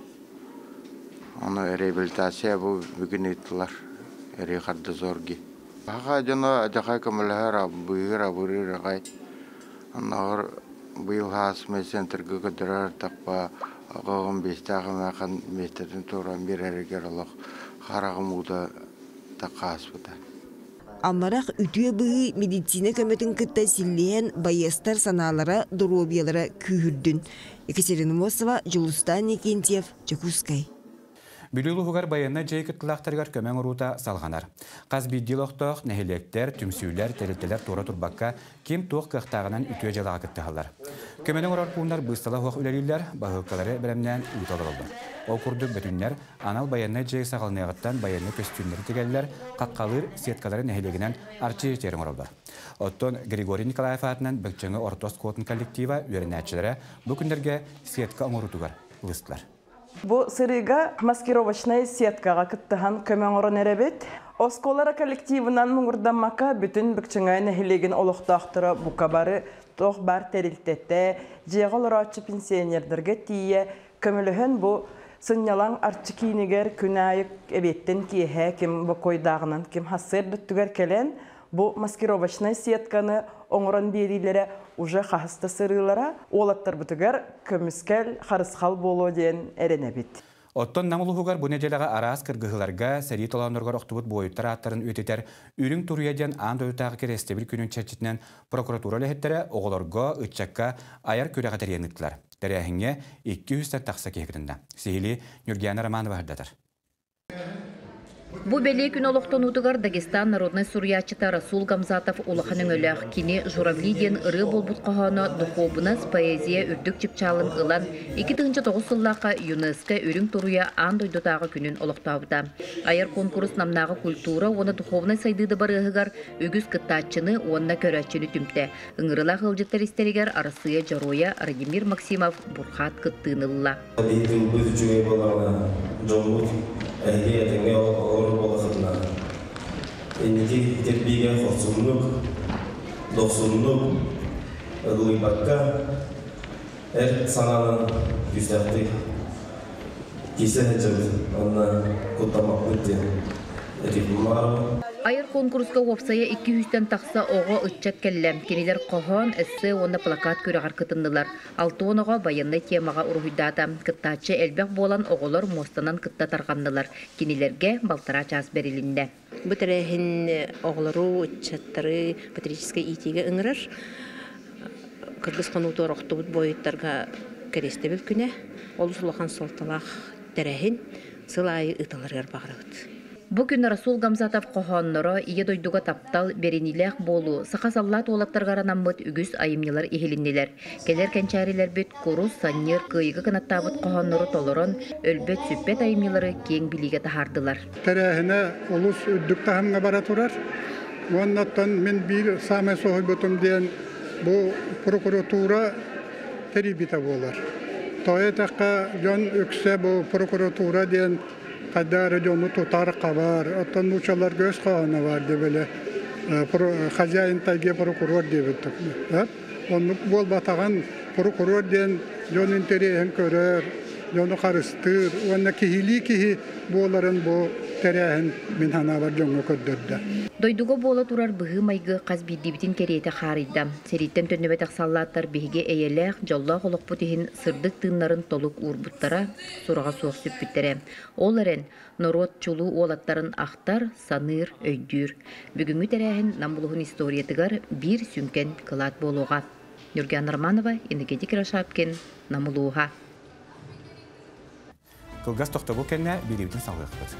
[SPEAKER 23] Оны реабилитация бұл бүгін еттілер, Рихарды зорги. Хаға жана жақай көмілер абыйыр, абырыр ағай. Анағыр бұйыл хасымай центргі көдірер тақпа ағығын бестағым әқін местетін тұран бір әрігер алақ қарағым ұда таққас бұда.
[SPEAKER 19] Амарақ үтіе бұғы медицина көметін күтті сіллейен байестар саналара, дұробиялара күйірдін. Екатерина Мосова, Жулустан Никентьев, Чекускай.
[SPEAKER 1] Бүлілі ғығар баянна жай кіттілақтарғар көмен ұрута салғанар. Қаз биддел оқтық, нәхелектер, түмсүйлер, тәрілтелер тура турбаққа кем тоқ қықтағынан үтіе жалаға күтті қалар. Көменің ұрар пуындар бұстала хоқ үлелілер, бағылқалары бірімнен ұйталыр олды. Ол күрді бүтінлер, анал баянна жай сағалнеғыттан баянны көстюмдері тегелілер, қаққалыр сеткалары нәхелегінен арчы етерін ұралдар. Оттон Григорий Николаев атынан бүкчіңі ортос котын коллектива өрінәтшілері бүкіндерге сетка оңырутуғар ұлыстылар.
[SPEAKER 24] Бу сырыга маскировочная сеткага кыттыхан көмөн орон эребит. Осколара коллективынан муңурданмака бүтүн быкчыңай нехилеген олуктактыры букабары тох бар терилтетте жеголорочу пенсионердерге тие көмөлөһөн бу сыннялаң арчы кийинигер күнайык эбеттен киэхэ ким бокойдагынан ким хассыр дүттүгер келен бу маскировочная сетканы оңорон берилере уже хасты сырылара олаттар бүтүгер көмүскел харысхал боло ден эренебит.
[SPEAKER 1] Оттон намылуғығар бұны делаға арас кыргығыларға сәрі толанырғар оқтыбыт бойыттар аттарын өтетер үрің тұруяден анд өйтағы керестебіл күнін чәтчетінен прокуратура ләхеттері оғыларға үтчакка аяр көре қатар еніктілер. Дәрәхіңе 200 тақса кекірінде. Сейілі Нүргияна Романова ғырдатыр.
[SPEAKER 11] Бу беле күн олоқтонутугар Дагестан народный сурьячыта Расул Гамзатов улаханын өлях кини журавли ден ыры болбут қаханы духовбунас поэзия үрдік чипчалын ылан 2009 сыллақа ЮНЕСКО үрің туруя ан дойдутағы күнін олоқтауыда. Айыр конкурс намнағы культура оны духовный сайдыды барығығар үгіз кыттачыны онна көрәтчіні түмте. Үңіріла ғылжыттар истерігер арасыя жароя Радимир Максимов бұрхат кыттынылла.
[SPEAKER 2] Ini terbiaya khususnuk, doksunuk, luipakka, sanana güzellik, kisah jauh, ona kota makmurnya, jadi malu.
[SPEAKER 11] Айыр конкурска опсая 200-тен тақса оға үтчат кәлләм. Кенелер қоған әсі оны плакат көріғар кытындылар. Алты оныға баянны темаға ұрғыдата. Кыттачы әлбәқ болан оғылар мостанан кытта тарғандылар. Кенелерге балтара час берілінде.
[SPEAKER 5] Бұтырәхін оғылару үтчаттары патриотическай итеге ұңырар. Кыргыз қануты орықты бұт бойыттарға кәресті біл күні. Ол сұлақан солталақ тәрәхін сылайы ұталарғар бағырауыд.
[SPEAKER 11] Бүгін Расул Гамзатов қоғаннары ие дойдуға таптал беренилек болу, сақасаллат олаптарғаран аммыт үгіз айымнелар ихеліннелер. Келер кәнчәрелер бет корус, саннер, күйгі қанаттабыт қоғаннары толырын, өлбет сүппет айымнелары кең біліге тахардылар.
[SPEAKER 6] Тәрәхіне олыс үддік тахымға бара тұрар. Оннаттан мен бір саме соғай бұтым дейін бұл прокуратура теребіта болар. Тойы таққа жон өксе бұл прокуратура дейін Kadar jonu tutar kabar, atan uçalar göz kağına var diye böyle hacayın tayge prokuror diye bittik. Onu bol batağın prokuror diyen jon interiyen körer, jonu karıştır, ona kihili boların bu terehin minhana var jonu kördürde.
[SPEAKER 11] Дойдуга бола турар быһы майгы казбиддибитин керете харыйда. Сериттен төннөбөт аксаллаттар биһиге эйелек, жоллах олокпутихин сырдык тыыннарын толук урбуттара, сурага суох сүппүттере. Ол эрен народ чулуу уолаттарын ахтар, саныр, өйдүр. Бүгүнгү терехин намбулухун историятыгар бир сүмкен кылат болуга. Нурган Арманова, Энергетик Рашапкин, Намулуха.
[SPEAKER 1] Кылгас тохтобу кенне бирибитин саңгыкпыт.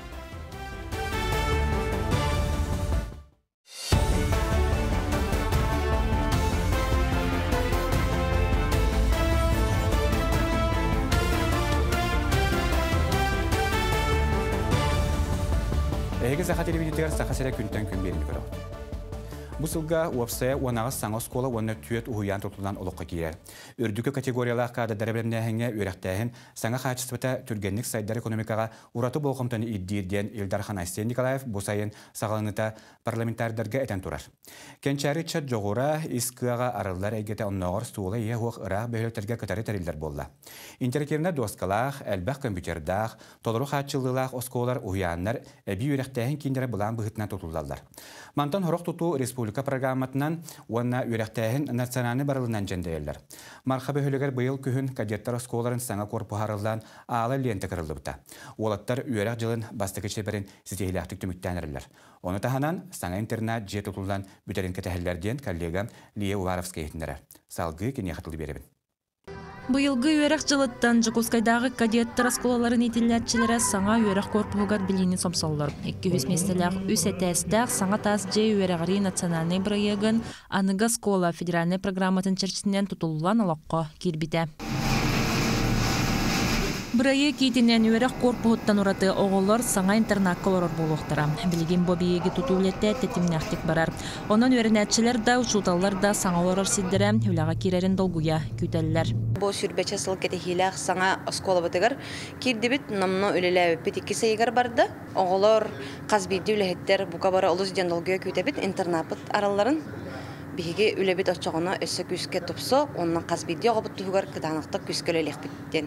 [SPEAKER 1] Эге саха телевидениятыгар саха сере күнтен күн берini көрөт. Бу сылга уапсая уанагас саңа скола уанна түйет уһуян тотулан олоққа кирер. Үрдүкө категориялах када дәрәбелемнәһеңе үрәхтәһен саңа хачыстыта түргенлек сайдар экономикага ураты болғымтаны иддирден Илдархан Айсен Николаев бу сайын сагалыныта парламентардарга этен турар. Кенчәри чат жогура искыга арылдар әйгәтә онногор стула ие хуак ырак бөһөлтәргә көтәре тәрилләр булла. Интерактивна доскалах, әлбәх компьютердах, толору хатчыллылах осколар уһуяннар әби үрәхтәһен киндәре булан быһытна тотулалар. Мантан хорок туту республика программатынан уанна үрәхтәһен национальный барылынан жендәйләр. Мархабы хөлөгәр быел күһүн кадеттар осколарын саңа корпу харылдан ала лента кырылыбыта. Олаттар үрәк жылын бастыгы чеберин сизейләхтик түмүттәнерләр. Оны таһанан саңа интернет же тутулдан бүтерин кәтәһәлләрдән коллегам Лия Уваровская итнәре. Салгы кене хатылы беребин.
[SPEAKER 7] Быйылгы үйрәк жылыттан Жукускайдағы кадеттар осколаларын итилләтчілері саңа үйрәк корпуғығар біліні сомсоллар. 200 местеләқ үс әтәстәқ саңа тас же үйрәғари национальный проегін Аныга скола федеральный программатын чәрчісінен тұтылуан олаққа кербіті. Бұрайы кейтінен үйрәк корпуғыттан ұраты оғылар саңа интернат колорор болуқтара. Білген бобиеге тұтулетті тәтімнәқтік барар. Онын өрінәтшілер да, ұшуталар да саңа олар сиддірі үліға керерін долгуя күтәлілер.
[SPEAKER 5] Бұл сүрбәчі сыл кәтехиләқ саңа оскола бұтығар. Кердебіт намны өліләуі петекі сайығар барды. Оғылар қазбейді үләхеттер бұқа бары олыз ден долгуя күтәбіт интернапыт араларын. Биһиге үләбит очоғына өссө күскә тупсо, оннан қазбейді оғабыт тұғығар кыданықта күскөлелек біттен.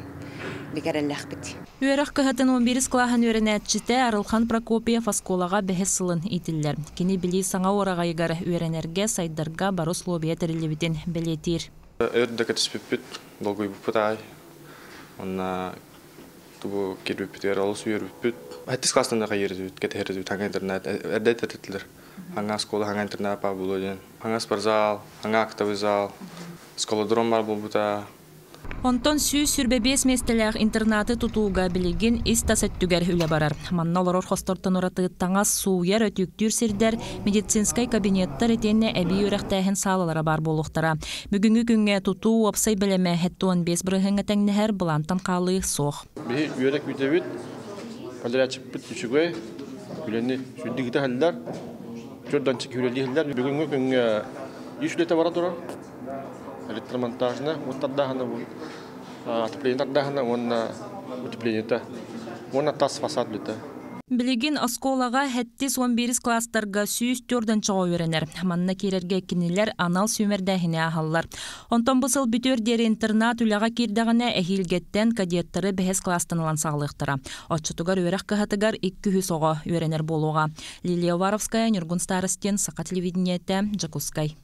[SPEAKER 7] Үйрәк кыһатын 11 клаһын өренәтчите Арылхан Прокопиев осколага бәһес сылын итилләр. Кини били саңа орагайгар өренәргә сайдарга бару словия терилебитен белетир.
[SPEAKER 25] Өрдәк төспүп долгой буптай. Онна тубу кирүптер алыс үрүпүт. Хәтис класстан гайрызыт кетеризит таңга интернет әдәт этетләр. Аңа школа, аңа интернет па булды. Аңа спортзал, аңа актовый зал. Сколодром бар булбута.
[SPEAKER 7] Онтон сүй сүрбебес местелях интернаты тутууга билигин ис тасеттүгер үле барар. Манна олорор хостортон уратыттаңа сууяр өтүктүр сирдер медицинскай кабинеттар этенне эби үрәхтәһен салалара бар болуктара. Бүгүнгү күнгө тутуу опсай белеме хеттуан бес бырыгынга тәңнәһәр булантан калы сох.
[SPEAKER 4] Би үрәк үтәбит. Подрядчик бит үчүгө. Күләне сүндигите халлар. Жордан чик үрәли халлар бүгүнгү күнгө ишүлете бара тора. Электромонтажна утаддахна бу. Отоплениедахна онна утеплениета. Онна тас фасад лете.
[SPEAKER 7] Билигин осколага 7-11 класстарга сүйүс төрдөн чыгуу үйренер. Манна кирерге кинилер анал сүмердәһине ахаллар. Онтон бысыл бүтөр дери интернат үлага кирдагына эхилгеттен кадеттары бехес класстан алан саглыктыра. Отчутугар үйрәк кыһатыгар 200 ого үйренер болуга. Лилия Варовская, Нюргун Старостен, Сака телевидениете, Жакускай.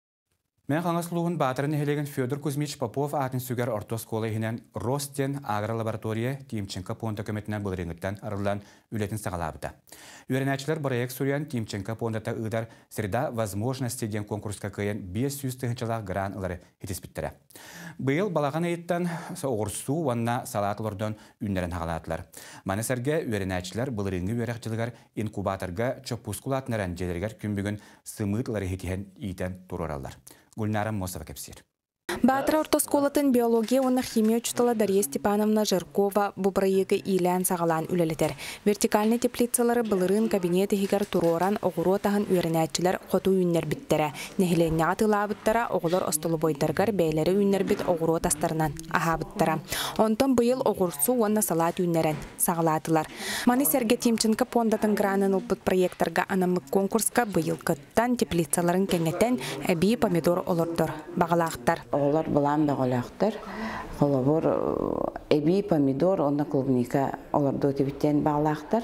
[SPEAKER 1] Мен қаңаслуғын батырын хелеген Федор Кузьмич Попов атын сүгер ортоскола хинен Ростен агролаборатория Тимченко понда көметіне бұлырыңыттан арылан үлетін сағалабыда. Үйренәчілер проект сүрен Тимченко пондата ұйдар среда возможности ден конкурска кайын 500 тығынчылақ гран ылары етеспіттірі. Бұйыл балаған айыттан оғырсу ванна салатылырдан үнлерін хағалатылар. Манесерге үйренәчілер бұлырыңы үйрәқчілігер инкубаторға чопускулатыныран желергер күнбігін сымытлары хетіген ийтен тұроралар. Гульнара Мосова кепсир.
[SPEAKER 8] Батыр ортосколатын биология оны химия учтала Дарья Степановна Жиркова бу проекты илән сагалан үлелетер. Вертикальный теплицалары былырын кабинеты хигар туроран оғыру тағын үйренәтчілер қоту үйіннер біттері. Нехіленне атылабыттара оғылар остолы бойдаргар бәйлері үйіннер бит оғыру тастарынан ахабыттара. Онтон бұйыл оғырсу онна салат үйіннерін сагалатылар. Маны Серге Тимченко пондатын гранын ұлпыт проекттарға анамлық конкурска бұйыл кыттан теплицаларын кәңеттен әбей помидор олырдыр бағалақтар.
[SPEAKER 9] Олар балам бағалақтар. Олар эби, помидор, онна клубника олар дотибиттен бағалақтар.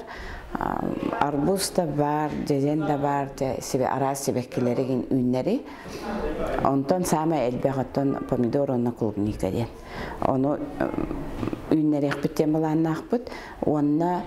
[SPEAKER 9] Арбуз да бар, жезен да бар, араз себеккелереген үйнері. Онтон сама әлбәғаттон помидор, онна клубника ден. Оны үйнері әқпіттен баланын ақпыт. Онна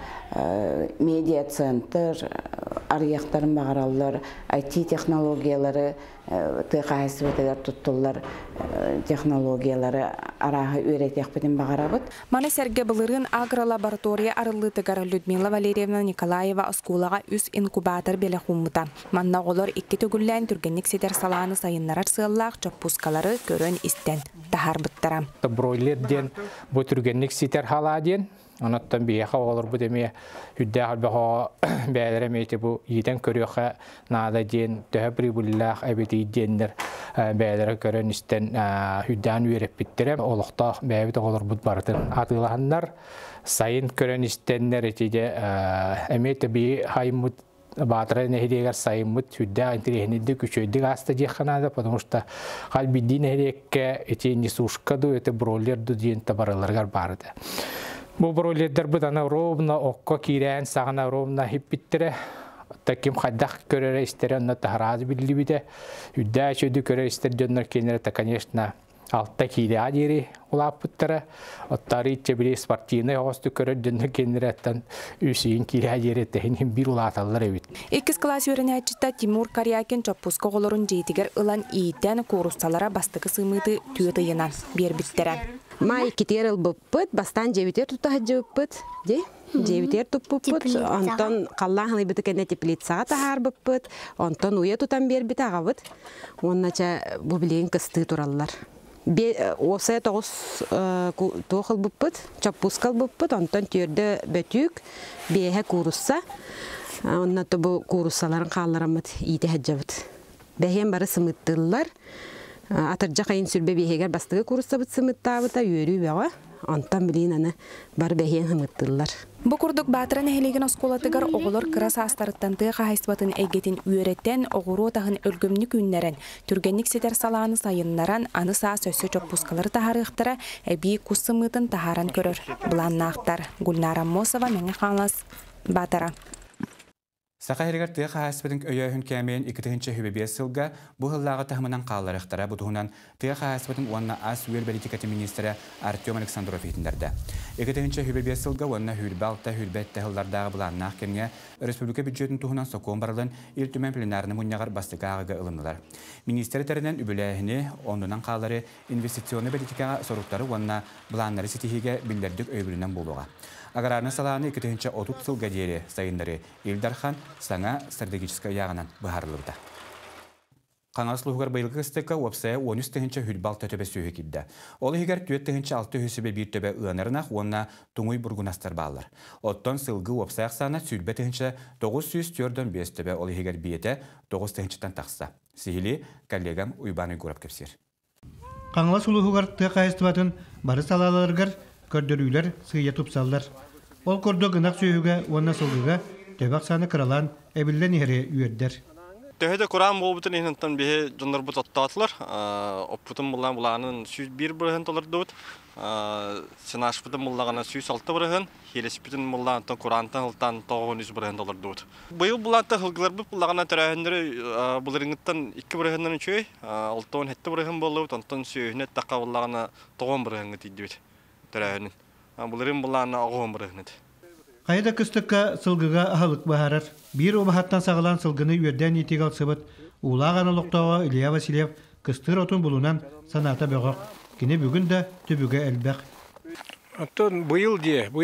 [SPEAKER 9] медиа-центр, арияқтарын бағаралар, IT технологиялары, тыйқайсыбетелер тұттылар технологиялары арағы үйретек бітін бағарабыт.
[SPEAKER 8] Маны Серге Былырын агролаборатория арылытыгар Людмила Валерьевна Николаева оскулаға үс инкубатор белі хумыта. Манна олар 2 төгіллән түргенник сетер саланы сайынларар сыллақ чоппускалары көрін істен тахар бұттара.
[SPEAKER 10] Бройлерден бұл түргенник сетер халаден, Онаттан бияха олар бу деме хүддә албаха бәйләремәйте бу идән көрөхә нада ден төһә прибуллах әбети деннер бәйләре көрән истән хүддән үреп биттерә олохта бәйбит олар бу бартын атылганнар сайын көрән истәннәр этиде әмәйте би хаймут Батра нехидегар сайымыт хүддә интерехнеде күчөйдик аста жеханада, потому что халбидди нехидекке эти несушка ду, это бройлер ду ден табараларгар барды. Бу бройлердер бутана ровно окко кирен сагана ровно хиппиттере таким хаддах көрөр истер на тахраз билибиде хүддә чөйдү көрөр истер жөннөр кенер та конечно Алта кире адири улаппыттара, оттары итчебили спортивный хосту көрөр жөннөр кенереттен үсейін кире адири тәхинен бир улаталар эбит.
[SPEAKER 8] 2 класс үйренәчитта Тимур Карьякин чоппуска голорун жейтигер ылан ииттен курусталара бастыкы сымыты түйетыйынан бербиттере.
[SPEAKER 12] Май китер ылбыппыт, бастан жебитер тутаһа жебиппыт, де? Жебитер туппыппыт, онтон қаллаһын ибыты кенне теплицаға тахарбыппыт, онтон уя тутан бербит агабыт. Оннача бу билен кысты тураллар. Осы тоғыз тоқыл бұппыт, чаппускал бұппыт, онтан түрді бөтік, бейхе курусса, онна тобу куруссаларын қаларамыт иеті әджабыт. Бәйхен бары сымыттылар, атыржа қайын сүрбе бейхегер бастығы курусса бұт сымыттабыта, үйері бәға, онтан білейін аны бар бәйхен сымыттылар.
[SPEAKER 8] Бу курдук батырын эхилеген осколатыгар оголор кырас астарыттан тыга хайсбатын эгетин үйреттен огуру тагын өлгөмнү күннерен түргенник сетер саланы сайыннаран аны саа сөссө чоппускалары тахарыктара эби кусымытын тахаран көрөр. Буланнактар Гульнара Мосова, Меңе Ханлас, Батара.
[SPEAKER 1] Сақа херігер тыға қағаспытын өйөйін кәмейін 2-ші хүбебес сылға бұл ғыллағы тахымынан қаларықтара бұтығынан тыға қағаспытын онына ас үйел политикаты министері Артем Александров етіндерді. 2-ші хүбебес сылға онына хүлбалта хүлбәтті ғылдардағы бұланнақ кемге республика бюджетін тұғынан соқуын барылын ел-түмен пленарны мұнияғар бастыға ағыға ылынылар. Министері тәрінен үбіләйіні онынан қалары инвестиционы политикаға соруқтары онына бұланнары сетихиге білдердік өйбілінен болуға. Аграрны саланы 2-ші 30 сылға дейірі сайындары Илдархан саңа стратегическа яғынан бұхарылырды. Қаңаслығығар байылғы қыстыққа опсая 13-ші хүлбал төтөбе сүйі кедді. Ол егер 4-ші 6 хүсібе бір төбе ұғанырынақ онына тұңой бұрғынастар бағылар. Оттон сылғы опсаяқ саны сүлбе 900 4-5 төбе ол егер бейеті 9-ші тақса. Сихили коллегам Уйбаны көріп кепсер.
[SPEAKER 13] Қаңаслығығар тұқайыстыбатын бары салаларғар көрдөрүлөр сыя тупсаллар. Ол көрдө гынак сүйүгө онна сылгыга төбак саны кыралан эбиллен ире үйөрдер.
[SPEAKER 25] Төһөдө Куран болбутун интен бе жондар бут аттатлар. Оппутун булган буланын 101 бирген толордут. Сынашпытын буллагана 106 бирген, хелеспитин булган Курантан ылтан 900 бирген толордут. Быйыл булатта хылгылар бу буллагана төрөһөндөрү булырыңыттан 2 биргенден үчөй, 6-7 бирген болуп, онтон сүйүнөт такка буллагана 9 бирген тидибит. Төрәһенин. Булырым булларына агым биргенет.
[SPEAKER 13] Кайда кыстыкка сылгыга ахалык бахарар. Бир обахаттан сагалан сылгыны үйөрден итиг алсыбыт. Улаганы локтоого Илья Васильев кыстыр отун булунан саната бөгөк. Кини бүгүн да түбүгө элбек.
[SPEAKER 10] Оттон быйыл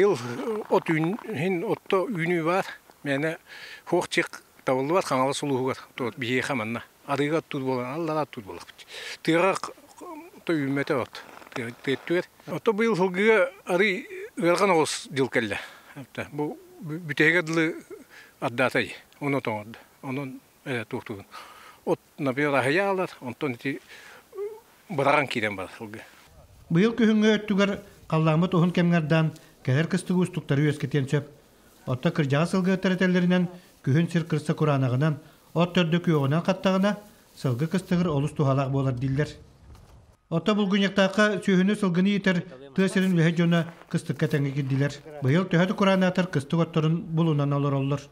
[SPEAKER 10] от отто үйнү бар. Мени хокчик табылды бар каңалы сулуугар. Тот бие хаманна. Арыга тут болгон, Аллага тут болот. Тыга той үмөтө от. Теттер. Ото быйыл хылгыга ары ырган оғыз жыл келді. Бұл бүтегедлі аддатай. Оны тоңырды. Onun tuhtun. Ot napiyada hayalar, ondan ti bırakan kiden var.
[SPEAKER 13] Bu yıl kühünge öttüger kallamı tohun kemgerdan keler kıstığı ustukları ösketen çöp. Otta kırcağı sılgı teretelerinden kühün sir kırsa kuranağından ot tördük yoğunan kattağına sılgı kıstığır olus tuhalak bolar diller. Otta bulgun yaktağıqa sühünü sılgını yiter tığsirin lehecona kıstık ketenge giddiler. Bu yıl tühödü kuranağıtır kıstık ottorun bulunan olur olur.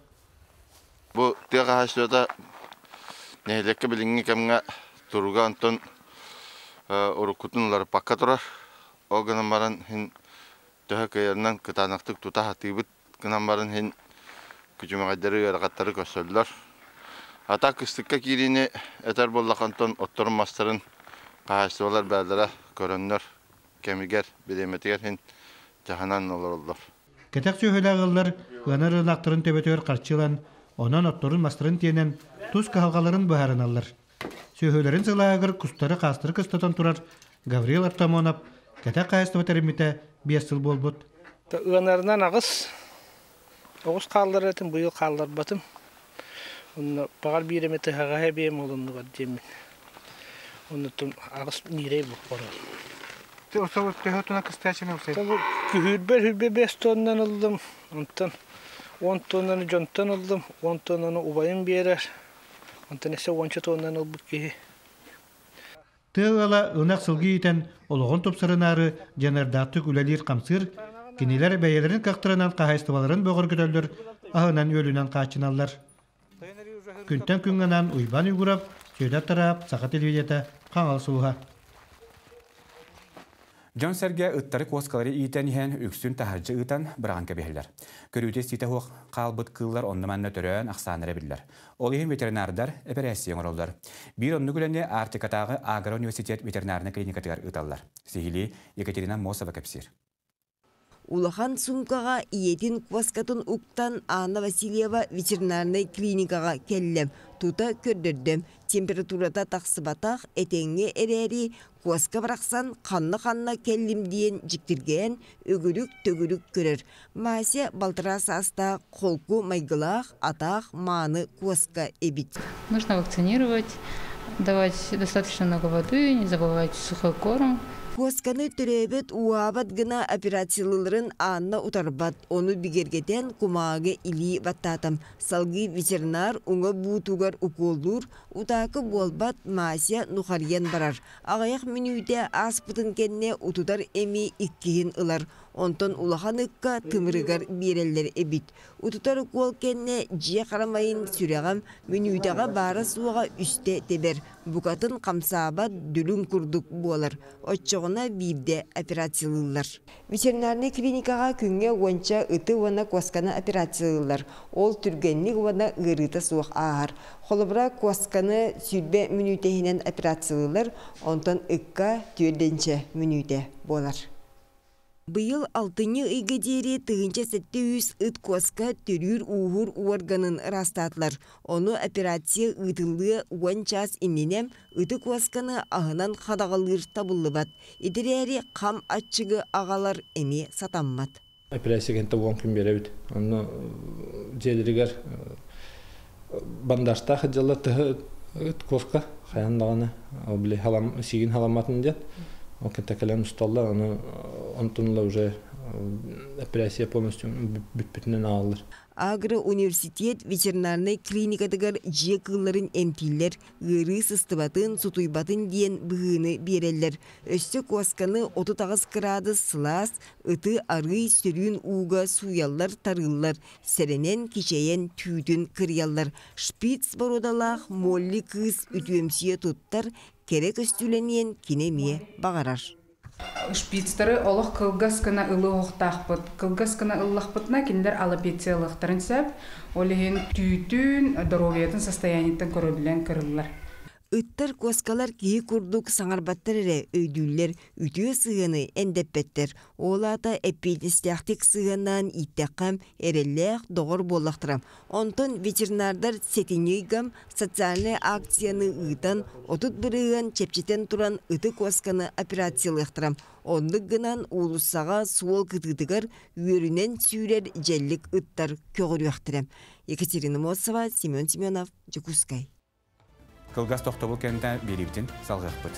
[SPEAKER 23] Bu tığ haşlıda nehlekke bilingi kemge turuga anton orukutunlar pakka turar. O gınamların hin tühö kıyarından kıtanaktık tuta hatibit gınamların hin küçümağadları yarakatları kösöldüler. Ata kıstıkka kirini eter bollak anton ottorun mastarın haşlılar berdere körönler kemiger bilemetiger hin cahanan olurlar.
[SPEAKER 13] Ketek söhölağıllar gınar ınaktırın töbetör karşılan onan ottorun mastarın tiyenen tuz kahalgaların buharın alır. Söhölerin sılağır kustları kastırı kıstatan turar Gavril Artamonov ketek kayıstı terimite 5 yıl bolbut.
[SPEAKER 10] Gınarından ağız kaldır etim bu yıl kaldır batım. Onu bağır bir emeti hağa hebeyim olundu var demin. Onu tüm ağız nirey bu para.
[SPEAKER 13] O sabır tehotuna kıstaçını olsaydı.
[SPEAKER 10] Hürbe 5 tondan aldım. Ondan 10 tondan jontan aldım. 10 tondan ubayım bir yerer. Ondan ise 10 tondan aldım ki.
[SPEAKER 13] Tığala ınak sılgı iten oluğun topsarın arı janardattık ülelir kamsır. Kiniler beyelerin kaktıranan kahayıstıvaların boğur götöldür. Ahınan ölünen kaçınallar. Күнтен күнгенан уйбан уйгурап, сөйдәт тарап, сақа телевизията қаңал суға.
[SPEAKER 1] Жон сәрге ұттары қоскалары иетен ехен үксін тахаржы ұтан біраған кәбелер. Көруде сите хоқ қалбыт қыллар онныманны түрен ақсаныры білдер. Ол ехен ветеринардар операцион оролдар. Bir онны күліне Артикатағы Агро университет ветеринарны клиникатығар ұталар. Сихили Екатерина Мосова кәпсер.
[SPEAKER 19] Улахан сумкаға иетін кваскатын уктан Анна Васильева ветеринарный клиникаға келлем. Тута көрдірдім. Температурада тақсыбатақ әтенге әрәрі кваска бірақсан қанны келлім дейін жіктірген өгілік-төгілік көрір. Мася балтырас аста қолку майгылақ атақ маны кваска әбит.
[SPEAKER 14] Нужно вакцинировать, давать достаточно много воды, не забывать сухой корм.
[SPEAKER 19] Квасканы түребет уабат гына операциялыларын анна утарбат, оны бигергетен кумағы или баттатам. Салғы ветеринар уңа бутугар уколдур, утакы болбат Мася нухариян барар. Ағаяқ минуйте аспытын кенне утудар эми иккиін ылар. Onton улаханыкка тымырыгар береллер эбит. Утутар кол кенне жие карамайын сүрегам мүнүйдага бары суга үсте тебер. Букатын камсаба дүлүн курдук болар. Отчогуна бирде операциялылар. Ветеринарный клиникага күнгө онча ыты вана косканы операциялылар. Ол түргенник вана ырыта суық ағар. Холобра косканы сүрбе мүнүйтехинен операциялылар, онтон ыкка түрденче мүнүйте болар. Быйыл 6-ны ыйга дейре тыгынча 700 ыт коска түрүр уғыр органын растатлар. Оны операция ытылы 10 час инненем ыты косканы ағынан қадағалыр табылы бат. Идерери қам атчығы ағалар эми сатаммат.
[SPEAKER 3] Операция кенті 10 күн беребіт. Оны жедірігер бандашта қыджалы тұғы ыт коска қаяндағаны сигин халаматын дед. Он кентакален усталла, он уже операция полностью бүтпүтүнөн алыр.
[SPEAKER 19] Агроуниверситет ветеринарный клиникадыгар жие кылларын эмтиллер, ыры сыстыбатын, сутуйбатын диен быгыны береллер. Өсті косканы 39 градус сылас, ыты ары сөрүн уға суяллар тарыллар, сәренен кичейен түйдін кыряллар. Шпиц бородалақ молли кыз үтөмсие туттар, керек өстүленен кинемие бағарар.
[SPEAKER 15] Шпицтары олық кылгаскана ылы оқтақпыт. Кылгаскана ыллақпытна киндер аллопециялықтарын сәп, олеген түйтін, здоровиятын состояниятын көрөбілен кырылар.
[SPEAKER 19] Ыттар коскалар кии курдук саңарбаттар эре өйдүллер, үтүө сыгыны эндеппеттер. Олата эпидистяхтик сыгынан иттеккам эреллех догор боллактырам. Онтон ветеринардар сетинейгам социальный акцияны ыйтан, отут бырыган чепчетен туран ыты косканы операциялыктырам. Ондык гынан улуссага суол кытыдыгар үйөрүнен сүйрер желлик ыттар көгөрүяктырам. Екатерина Мосова, Семен Семенов, Жекускай.
[SPEAKER 1] Кылгас тоқтабыл кенті берептен салғақ бұд.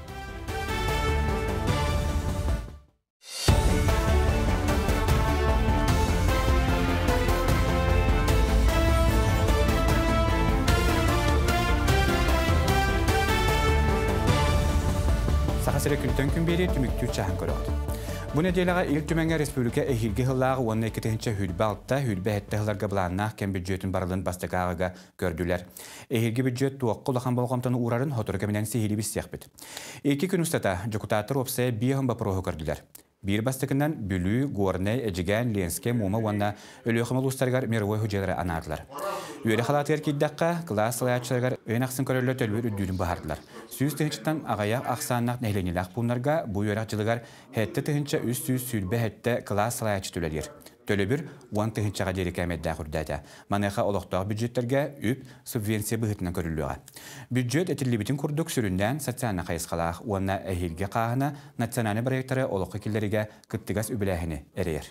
[SPEAKER 1] Сақасыры күнтен күн бері түміктүр чағын көріғді. Бұл неделаға ил түмәңі республика әхилгі ғылағы 12-ші хүлбі алтта хүлбі әтті ғыларға бұланнақ кәм бюджетін барылын бастықағыға көрділер. Әхилгі бюджет туаққы ұлақан болғамтаны урарын хотырға менен сейілі біз сияқпет. Екі күн ұстата жүкутатыр опсая бияғын бапырығы көрділер. Bir bastıkından Bülü, Gornay, Ecigen, Lenske, Muma, Vanna, Ölüğümül Ustargar, Mervoy Hüceleri anardılar. Üyeli halatlar kiddakka, klas salayatçılargar öynaqsın körülü tölbür üddüdün bahardılar. Süz tığınçıdan ağayak, aksanlaq, nehlenilaq bunlarga bu yörakçılıgar hette tığınça üst-üst sülbe hette klas salayatçı tölelir. Tölebür, uan tığınçağa derikemeddağ hürdada. Manayqa oloqtağ büdjetlerge üp subvensiya bıhıtına körülüğa. Büdjet etilli bitin kurduk süründen satsana qayısqalaq, uanna ehilge qağına natsiyonali proyektları oloqı killerige kıttigas übülahini ereyer.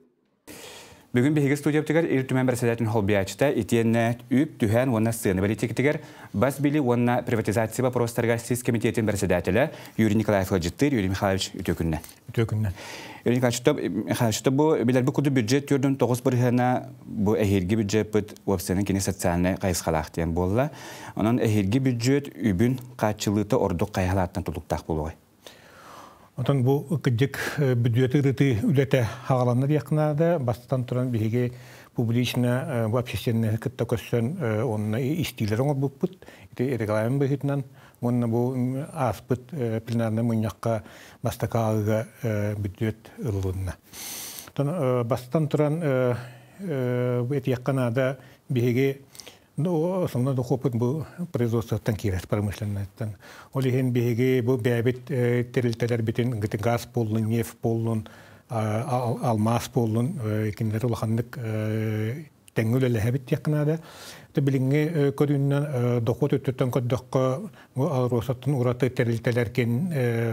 [SPEAKER 1] Bugün bir studiya bitigar irtümen bersedatin holbiyaçta etienne üp tühen uanna sığını beritektigar bas bili uanna privatizasiya prostargar siz komitetin bersedatili Yuri Nikolayev Hacıttır, Yuri Mikhailovich Ütükünnen.
[SPEAKER 16] Ütükünnen.
[SPEAKER 1] Yuri Nikolayev bu biler bu kudu büdjet gördün 9 birhana bu ehirgi büdjet bit websenin kini sotsialne qayısqalaq diyen bolla. Onun ehirgi büdjet übün qaçılıqta orduk qayhalattan tuluqtaq buluğay.
[SPEAKER 16] Ondan bu kıcık büdjeti rıtı ülete hağalanlar yakınlarda bastan turan bilgi publişine bu общественные kıtta köşen onun istiler onu bu put reklamen behitnan onun bu aspıt planlarına munyakka bastakağı büdjet ılınna. Ondan bastan turan bu yakınlarda bilgi No, основно дохопыт bu производстводан кирес промышленностьтан. Олиген биге bu бәбит терилтелер битен газ болун, нефть болун, алмаз болун, киндер улаханнык теңгөлеле хабит якнада. Билинге көрүннән дохот өттөтөн көддөккө алросаттын ураты терилтелер кен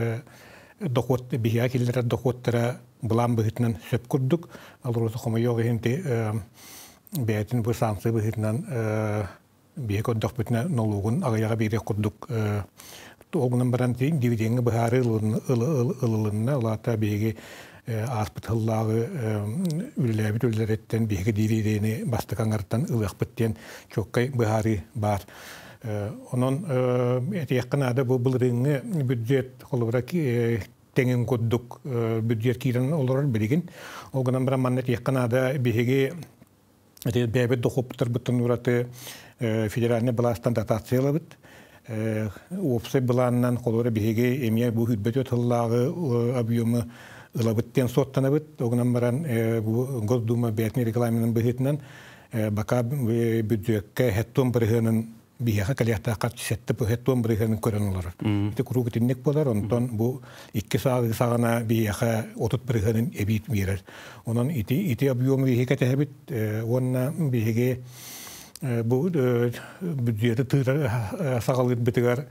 [SPEAKER 16] дохот бия киллер дохоттара булан быгытнан сөп курдук. Алросы хомойог хемти Бәйтін бұл сансы бұхытынан бейік өндіқ бүтіне нолуғын ағаяға бейрек құрдық. Оғынан баран дивиденгі бұхары ылылынна, олата бейгі аспыт ғыллағы үліләбіт үлілереттен бейгі дивидені бастықан ғарттан ылық біттен чоққай бұхары бар. Оның әті яқын ады бұл бұлырыңы бюджет қолыбыра теңин коддук бюджет кирен олар билигин. Олганан бара маннет якканада биһиги бәбет дохоптар бутун ураты федеральный баластан дотациялабыт. Опсы баланнан колора биһиги эмия бу хүтбөтө тыллагы объемы ылабыттен соттанабыт. Олганан баран бу Госдума бәтни регламентын быһытынан бака бюджетке хеттон бирһынын биһига калиятта катчетте бу хеттон бирһынын көрөн олар. Ити куругу тинник болар, онтон бу 2 сагана биһига отут бирһынын эбит мирер. Онон ити объемы биһига тэбит, онна биһиге бу бюджеты тыра сагалыт битигер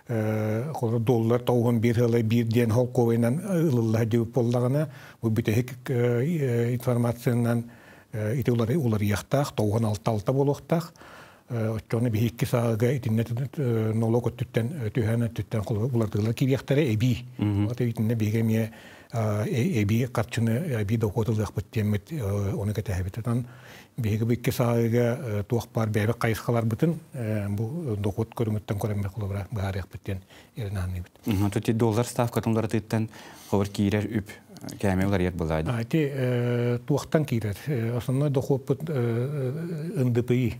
[SPEAKER 16] доллар тауын бирһылай бирден холковайнан ылылла деп боллагана бу битек информациянан ити улар яхтах тауын алта болохтах. Отчоны бихикки сага итинне налог оттуттен түйәне туттен кулы булардылар кибияхтары эби. Ата итинне бигеме эби катчыны эби докотылык биттемет оны кетәбитен биге бикки сага туакпар бәбе кайыскалар бутын бу докот көрүмөттен көрөмбе кулы барак биттен эрнаны бит.
[SPEAKER 1] Тути доллар ставкатынлар тыттан ховар кирер үп кәмелер ят булайды.
[SPEAKER 16] Ати туактан кирер. Основной доход НДПИ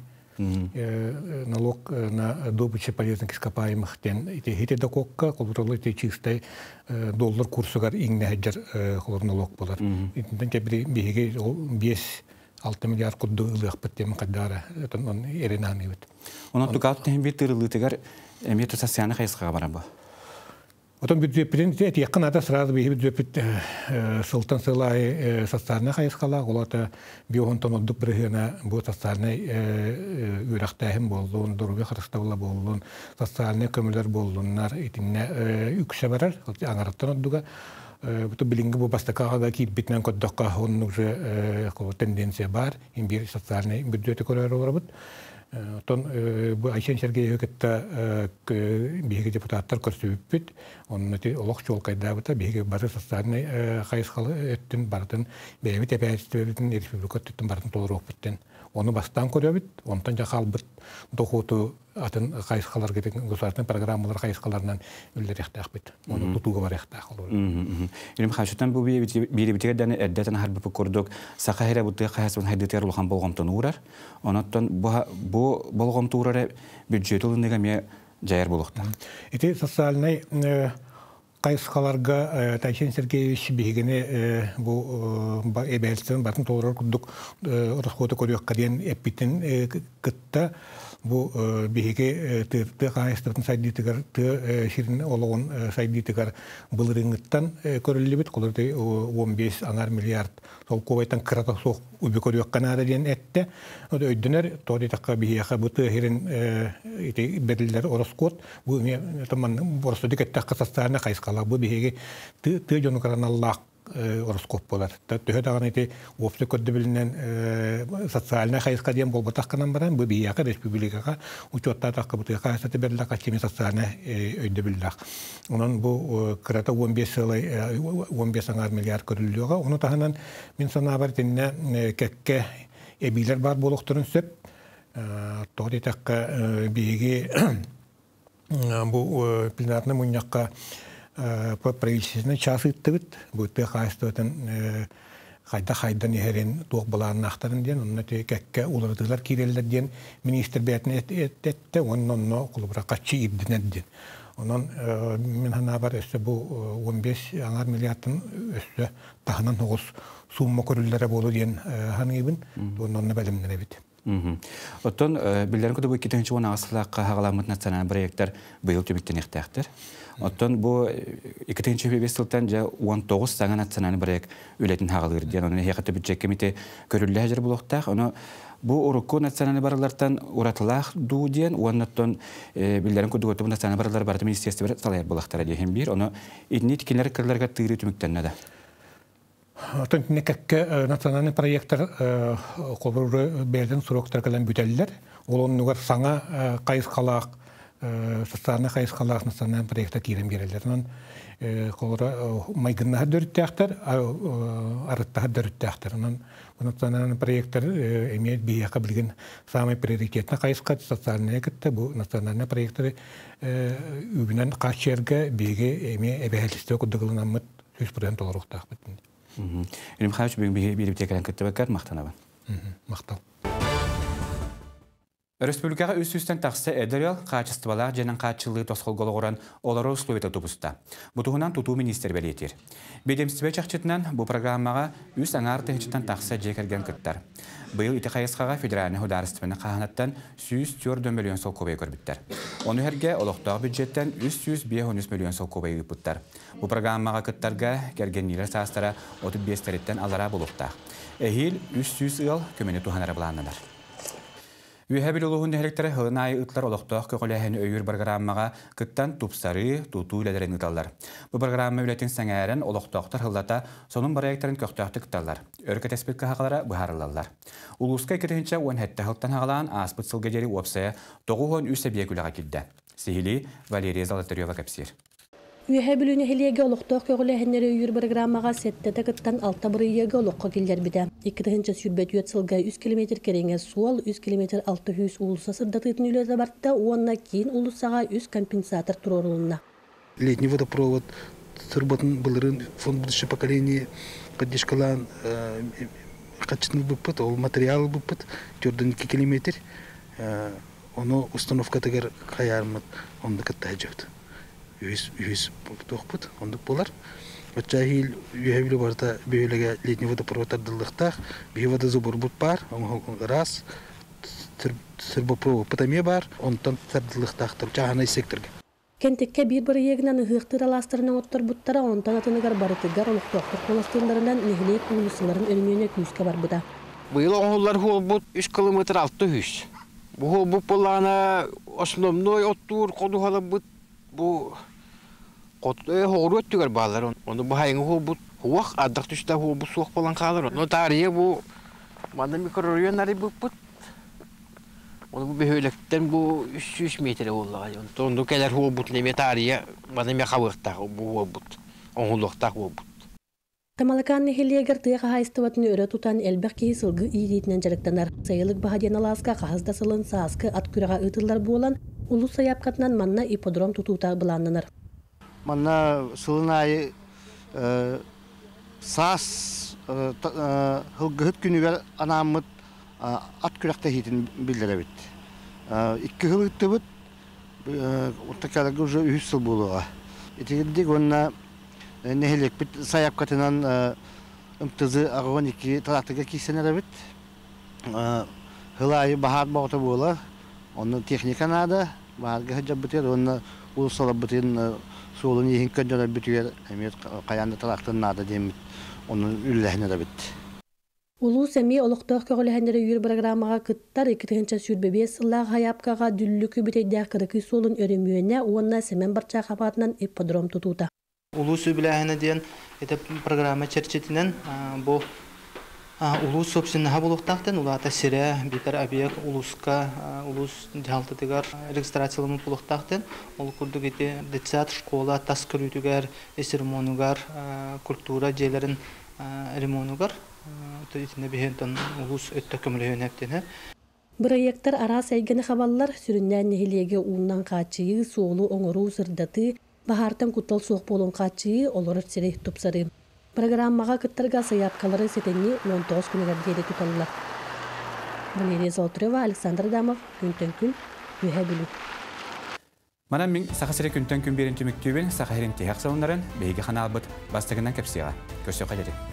[SPEAKER 16] налог на добычу полезных ископаемых тен эти дококка колбуралы те чистой доллар курсугар иңнәҗер холор налог булар. Интен кебри биге 5-6 миллиард кудды ылык биттем кадара он эренаны бит.
[SPEAKER 1] Онан тугат тем бит тырылытыгар эмет социальный хайскага бараба.
[SPEAKER 16] Потом бюджет принят, якынада сразу бюджет сылтан сылай социальный хайскала, голата биогонтон отдук брыгына бу социальный үрәхтәһим болдун, дөрүгә христаула болдун, социальный көмөлөр болдуннар, итинне үксә барар, аңараттан отдуга. Бу билинге бу бастакага кит битнән коддакка хонны уже тенденция бар, имбир социальный бюджет көрөр олар. Тон бу Айшен Сергей Хөкетта биһиге депутаттар көрсөбүт, оннути олох жол кайдабыта биһиге бары социальный хайскалы өттүн бардын бәйби тепәстебитин республика өттүн бардын толурук биттен. Оны бастан көрөбүт, онтан жакалбыт дохоту атын хайскалар кетен государственный программалар хайскаларынан үллерехтак бит. Оны тутууга барехтак болор.
[SPEAKER 1] Илим хашутан бу бирибитигеден эддетен харбы көрдүк. Сахахера бутты хасбын хайдытер улхан болгомтон урар. Онаттан бу болгомтон урар бюджетулунга ме жайыр болуктар.
[SPEAKER 16] Эти социальный кайскаларга Тайшен Сергеевич бигене бу эбелстен батын толорор кудук расходы көрөк каден эпитин кытта бу биге тырты кайстын сайдитигер ширин олон сайдитигер былырыңыттан көрүлүбүт колорды 15 аңар миллиард сол ковайтан кырата сок үбү көрөк канада ден этте өйдөнөр тоди такка бияка буту хирин ити берлер ороскот бу мен таман борсо дикетта касастарына кайскала бу биге ты жону караналлак ороскоп болар. Төһө даган ити опсы көддө билинен социальный хайска ден болбатак канан баран бу бияка республикага учетта такка буту кайсаты берлак качми социальный өйдө биллак. Онон бу кырата 15 аңар миллиард көрүлүгө ону таханан мен санабар тинне кекке эбилер бар болохторун сөп тоди такка биги бу пленарный муньякка по правительственной часы тывыт будет хайстотан хайдан херен тук балан нахтарын ден онна те кекке улардылар киреллер ден министр бетне этте оннон кулубра качы иддинен ден онон мен хана бар эсе бу 15 аңар миллиардтын өссө тахынан 9 сумма көрүлләре болу ден ханыбын оннон белемнере бит.
[SPEAKER 1] Оттон билдерин көтө бу 2-нче он агыслакка хагаламыт националь проекттер быйыл төбүктен ихтяктыр. Оттон бу 2-нче бестилтен же 19 саңа националь проект үлетин хагалыр ден аны хакыты бюджет комитет көрүлләр жер булуктак. Аны бу урукку националь баралардан уратылах ду ден оннотон билдерин көтө бу националь баралар барды министрликте бер салай булактар ден бир. Аны иднит килер кырларга тыйры төмүктен нада.
[SPEAKER 16] Оттон некекке национальный проекттер колбуру берден суроктар калан бүтеллер. Олоннугар саңа кайыскалак социальный кайыскалак национальный проекттер кирем берелернен колора майгынна дөрүттәктер, арытта дөрүттәктер. национальный проекттар имеет бияка билген самый приоритетный кайыскат социальный кытта бу национальный проекттары үгүнен качерге биге эме эбелисте кудугулунамыт 100% толоруктак битин.
[SPEAKER 1] Илим хавч бүгүн бири текелен кыттыбакар мактанабын.
[SPEAKER 16] Мактал.
[SPEAKER 1] Республикага үс-үстен тақсы эдерел качестволар женен качылы тосқолголоран олары условия тубуста. Бутугунан тутуу министр белетир. Бедемстибе чакчытынан бу программага үс аңар техничтен тақсы жекерген кыттар. Быйыл итекайысқаға федеральный хударыстывыны қағанаттан 104 миллион сол кобай көрбіттер. Оны herге олықтағы бюджеттен 305 миллион сол кобай үпіттер. Бу программага кыттарга кергеннилер састара 35 тареттен алара болуқтақ. Эхил 300 ыл көмені туханары бұланылар. Үйәбіл олуғын нәхеліктері ғылынайы ұтлар олықтақ көғіләхін өйір программаға күттан тупсары, туту үләдерін ұталар. Бұл программа үләтін сәңәрін олықтақтар ғылдата сонын барайықтарын көқтақты күтталар. Өркет әспеткі хақылара бұхарылалар. Улуысқа кетігінші он әтті ғылттан ғалан аспыт сылгедері опсая 9-10 үсі бекіліға келді. Сихили Валерия Золотарева кәпсер.
[SPEAKER 17] Үйәбіліне хелеге олықтақ көғіләхінері үйір программаға сәттеті күттан 6 біріеге олыққа келдер біді. 2-ші сүрбет үйет сылға 100 км кереңе суал 100 км 600 улыса сырдатытын үйлесі бартта, онына кейін улысаға 100 компенсатор тұрорылына.
[SPEAKER 18] Летний водопровод сырбатын бұлырын фонд будущее поколение поддержкалан качественный выпад, ол материал выпад, түрден 2 км. Оны установка тегер қаярмыд, онды кітті әжевді. Үйес тоқпыт, ондық болар. Өтчахил үйәбілі барда бөйлеге летний водопровод ардылықтақ, бей водозубор бұт бар, раз, сырбопровод пытаме бар, онтан ардылықтақтыр, жағанай секторға.
[SPEAKER 17] Кентекке бір егінен ұғықтыр аластырының оттар бұттара, онтан атынығар барытыгар олықтақтыр қоластырындарынан нехілек ұлысыларын өлмейіне күйіске бар бұда.
[SPEAKER 20] Бұл оңғылар хол бұт 3 км 600. Бұл бұт болағына основной оттур қоду халы бұт, бұл Хоğru öttüger bağlar. Onu bu hayını bu huak adak tüşte bu soğuk falan kalır. Onu tarihe bu bana mikroorganizmaları bu. Onu bu behölekten bu 300 metre oldu. Onu kadar bu ne tarihe bana mikavırta bu bu. Onlukta bu.
[SPEAKER 17] Тамалакан нехелиегер тыяха хайстыватын өрө тутан элбек кии сылгы иидитинен жарыктанар. Сайылык бахаден аласка кахазда сылын сааскы ат күрага ытыллар буолан улу саяпкатынан манна ипподром тутуута быланнанар.
[SPEAKER 20] Манна сылынайы саас хылгыхыт күнүгер анамыт ат күрәкте хитин билдеребит. 2 хыл ыттыбыт оттакалага уже 100 сыл болуга. Этигидик онна нехелек бит саяпкатынан ымтызы агон 2 трактыга кисенеребит. Хылайы бахар багыта бола. Оны техника нада, баарга хаҗабытыр, оны улсалап битен Solun yiyin köndöler bütüyer, emiyet kayanda talaktın nada demit, onun üllehine de bitti.
[SPEAKER 17] Ulu semi oluqtaq köğülehindere yür programmağa kıttar 2-nçe sürbebe sıllar hayapkağa düllükü biteyder kırıkı solun örümüyene, onna semen barça kabatından ipodrom tututa.
[SPEAKER 21] Ulu sübilehine diyen etep programma çerçetinden bu Улус собственно хабулуктактан улата сире битер объект улуска улус жалты регистрациялымы пулуктактан ол курдугите детсад школа таскырүтүгер эсермонугар культура жерлерин ремонугар тойтине бехентон улус өттөкөмөлөнөктен
[SPEAKER 17] Проекттар ара сайгыны хабаллар сүрүннән нехилеге уунан качыйы соолу оңору сырдаты бахартан кутал соок болон качыйы олор сире тупсары. Программаға кыттарга саяпкалары сетенни 19 күнігер дейді тұталылар. Валерия Золотарева, Александр Адамов, күнтен күн, үйе білу.
[SPEAKER 1] Манан мен сақасыры күнтен күн берін түміктүйбен сақахерін тейхақ салынларын бейгі қана албыт бастығынан кәпсиға. Көрсе қадеді.